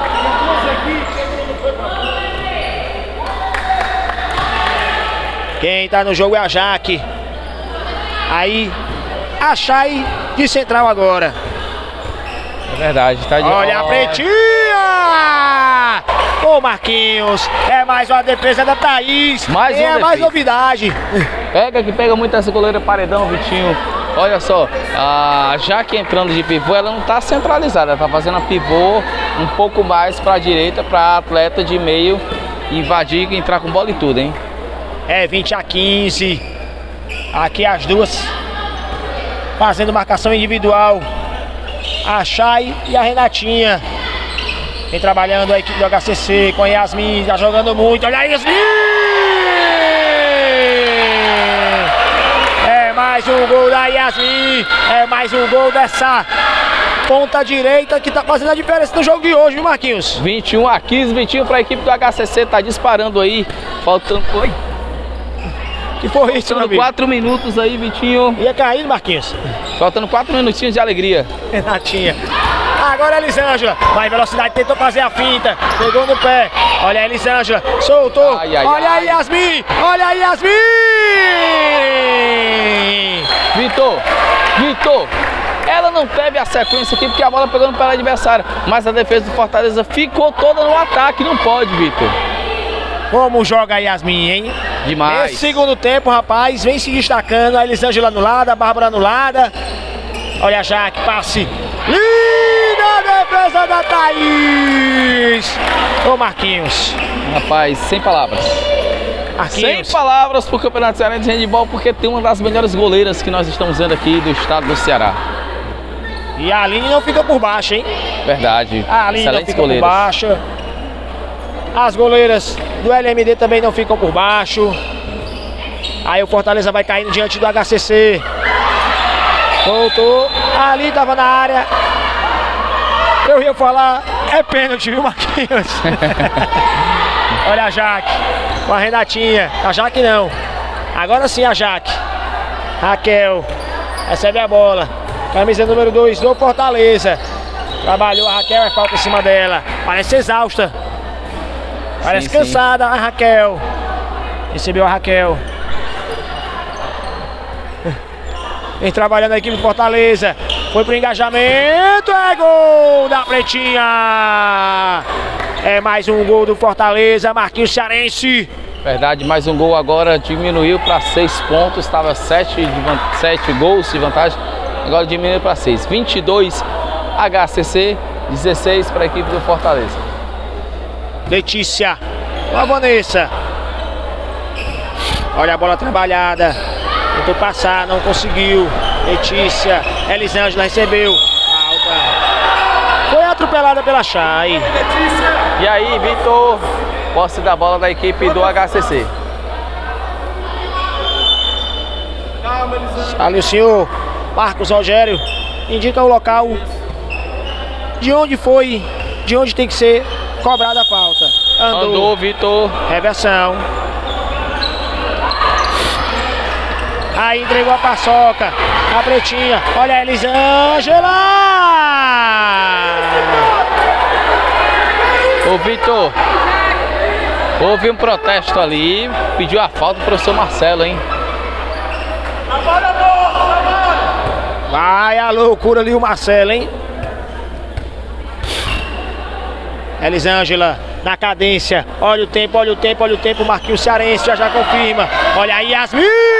Quem tá no jogo é a Jaque. Aí, a Chay de central agora. É verdade, tá de... Olha a Pretinha! Ô Marquinhos, é mais uma defesa da Thaís. Mais é mais novidade. Pega muito essa goleira paredão, Vitinho. Olha só, a Jaque entrando de pivô, ela não tá centralizada, ela tá fazendo a pivô um pouco mais pra direita, pra atleta de meio invadir e entrar com bola e tudo, hein? É 20-15. Aqui as duas fazendo marcação individual. A Chay e a Renatinha. Vem trabalhando a equipe do HCC com a Yasmin, já jogando muito. Olha a Yasmin! É mais um gol da Yasmin. É mais um gol dessa ponta direita que tá fazendo a diferença no jogo de hoje, viu, Marquinhos? 21-15, Vitinho para a equipe do HCC, tá disparando aí. Faltando... Oi? Que foi isso, meu amigo? 4 minutos aí, Vitinho. Ia cair, Marquinhos. Faltando 4 minutinhos de alegria. Renatinha. Agora Elisângela. Vai em velocidade, tentou fazer a finta. Pegou no pé. Olha a Elisângela. Soltou. Ai, ai, olha ai. aí, Yasmin. Olha aí, Yasmin. Vitor, ela não teve a sequência aqui porque a bola pegou no pé do adversário, mas a defesa do Fortaleza ficou toda no ataque, não pode, Vitor. Como joga a Yasmin, hein? Demais. Nesse segundo tempo, rapaz, vem se destacando. A Elisângela anulada, a Bárbara anulada. Olha a Jaque, passe. Linda defesa da Thaís. Ô Marquinhos. Rapaz, sem palavras. Sem Marquinhos. palavras pro Campeonato Cearense de Handebol, porque tem uma das melhores goleiras que nós estamos vendo aqui do estado do Ceará. E a Aline não fica por baixo, hein? Verdade. A Aline não Excelentes fica goleiras. por baixo. As goleiras do LMD também não ficam por baixo. Aí o Fortaleza vai caindo diante do HCC. Voltou. Ali tava na área. Eu ia falar, é pênalti, viu, Marquinhos? Olha a Jaque. Com a Renatinha. A Jaque não. Agora sim a Jaque. Raquel. Recebe a bola. Camisa número 2 do Fortaleza. Trabalhou a Raquel, é falta em cima dela. Parece exausta. Parece Sim, cansada a Raquel. Recebeu a Raquel. Vem trabalhando a equipe do Fortaleza. Foi pro engajamento. É gol da Pretinha. É mais um gol do Fortaleza. Marquinhos Cearense. Verdade, mais um gol agora diminuiu para 6 pontos. Estava 7 gols de vantagem. Agora diminuiu para 6. 22 HCC, 16 para a equipe do Fortaleza. Letícia. Com a Vanessa. Olha a bola trabalhada. Tentou passar, não conseguiu. Letícia. Elisângela recebeu. Falta. Foi atropelada pela Chay. E aí, Vitor, posse da bola da equipe do HCC. Ali o senhor Marcos Rogério indica o local de onde foi, de onde tem que ser cobrada a falta. Andou, Vitor. Reversão. Aí entregou a paçoca. A Pretinha. Olha a Elisângela. Ô, Vitor, houve um protesto ali. Pediu a falta pro professor Marcelo, hein? Vai a loucura ali o Marcelo, hein? Elisângela na cadência. Olha o tempo, olha o tempo, olha o tempo. Marquinhos Cearense já confirma. Olha aí, Yasmin!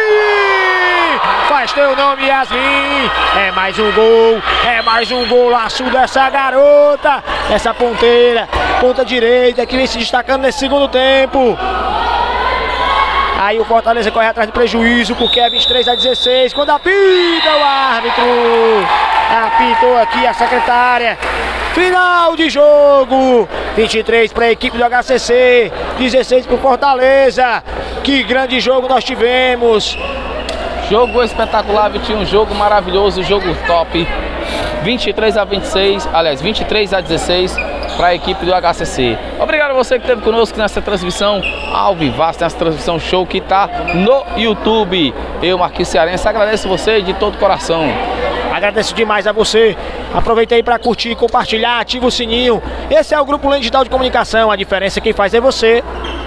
Faz teu nome, Yasmin! É mais um gol. É mais um golaço dessa garota. Essa ponteira, ponta direita, que vem se destacando nesse segundo tempo. Aí o Fortaleza corre atrás do prejuízo, porque é 23-16. Quando apita o árbitro. Apitou aqui a secretária. Final de jogo. 23 para a equipe do HCC. 16 para o Fortaleza. Que grande jogo nós tivemos. Jogo espetacular, Vitinho. Um jogo maravilhoso, jogo top. 23-26, aliás, 23-16 para a equipe do HCC. Obrigado a você que esteve conosco nessa transmissão ao vivaço, nessa transmissão show que está no YouTube. Eu, Marquinhos Cearense, agradeço você de todo o coração. Agradeço demais a você. Aproveita aí para curtir, compartilhar, ativa o sininho. Esse é o Grupo Lane Digital de Comunicação. A diferença quem faz é você.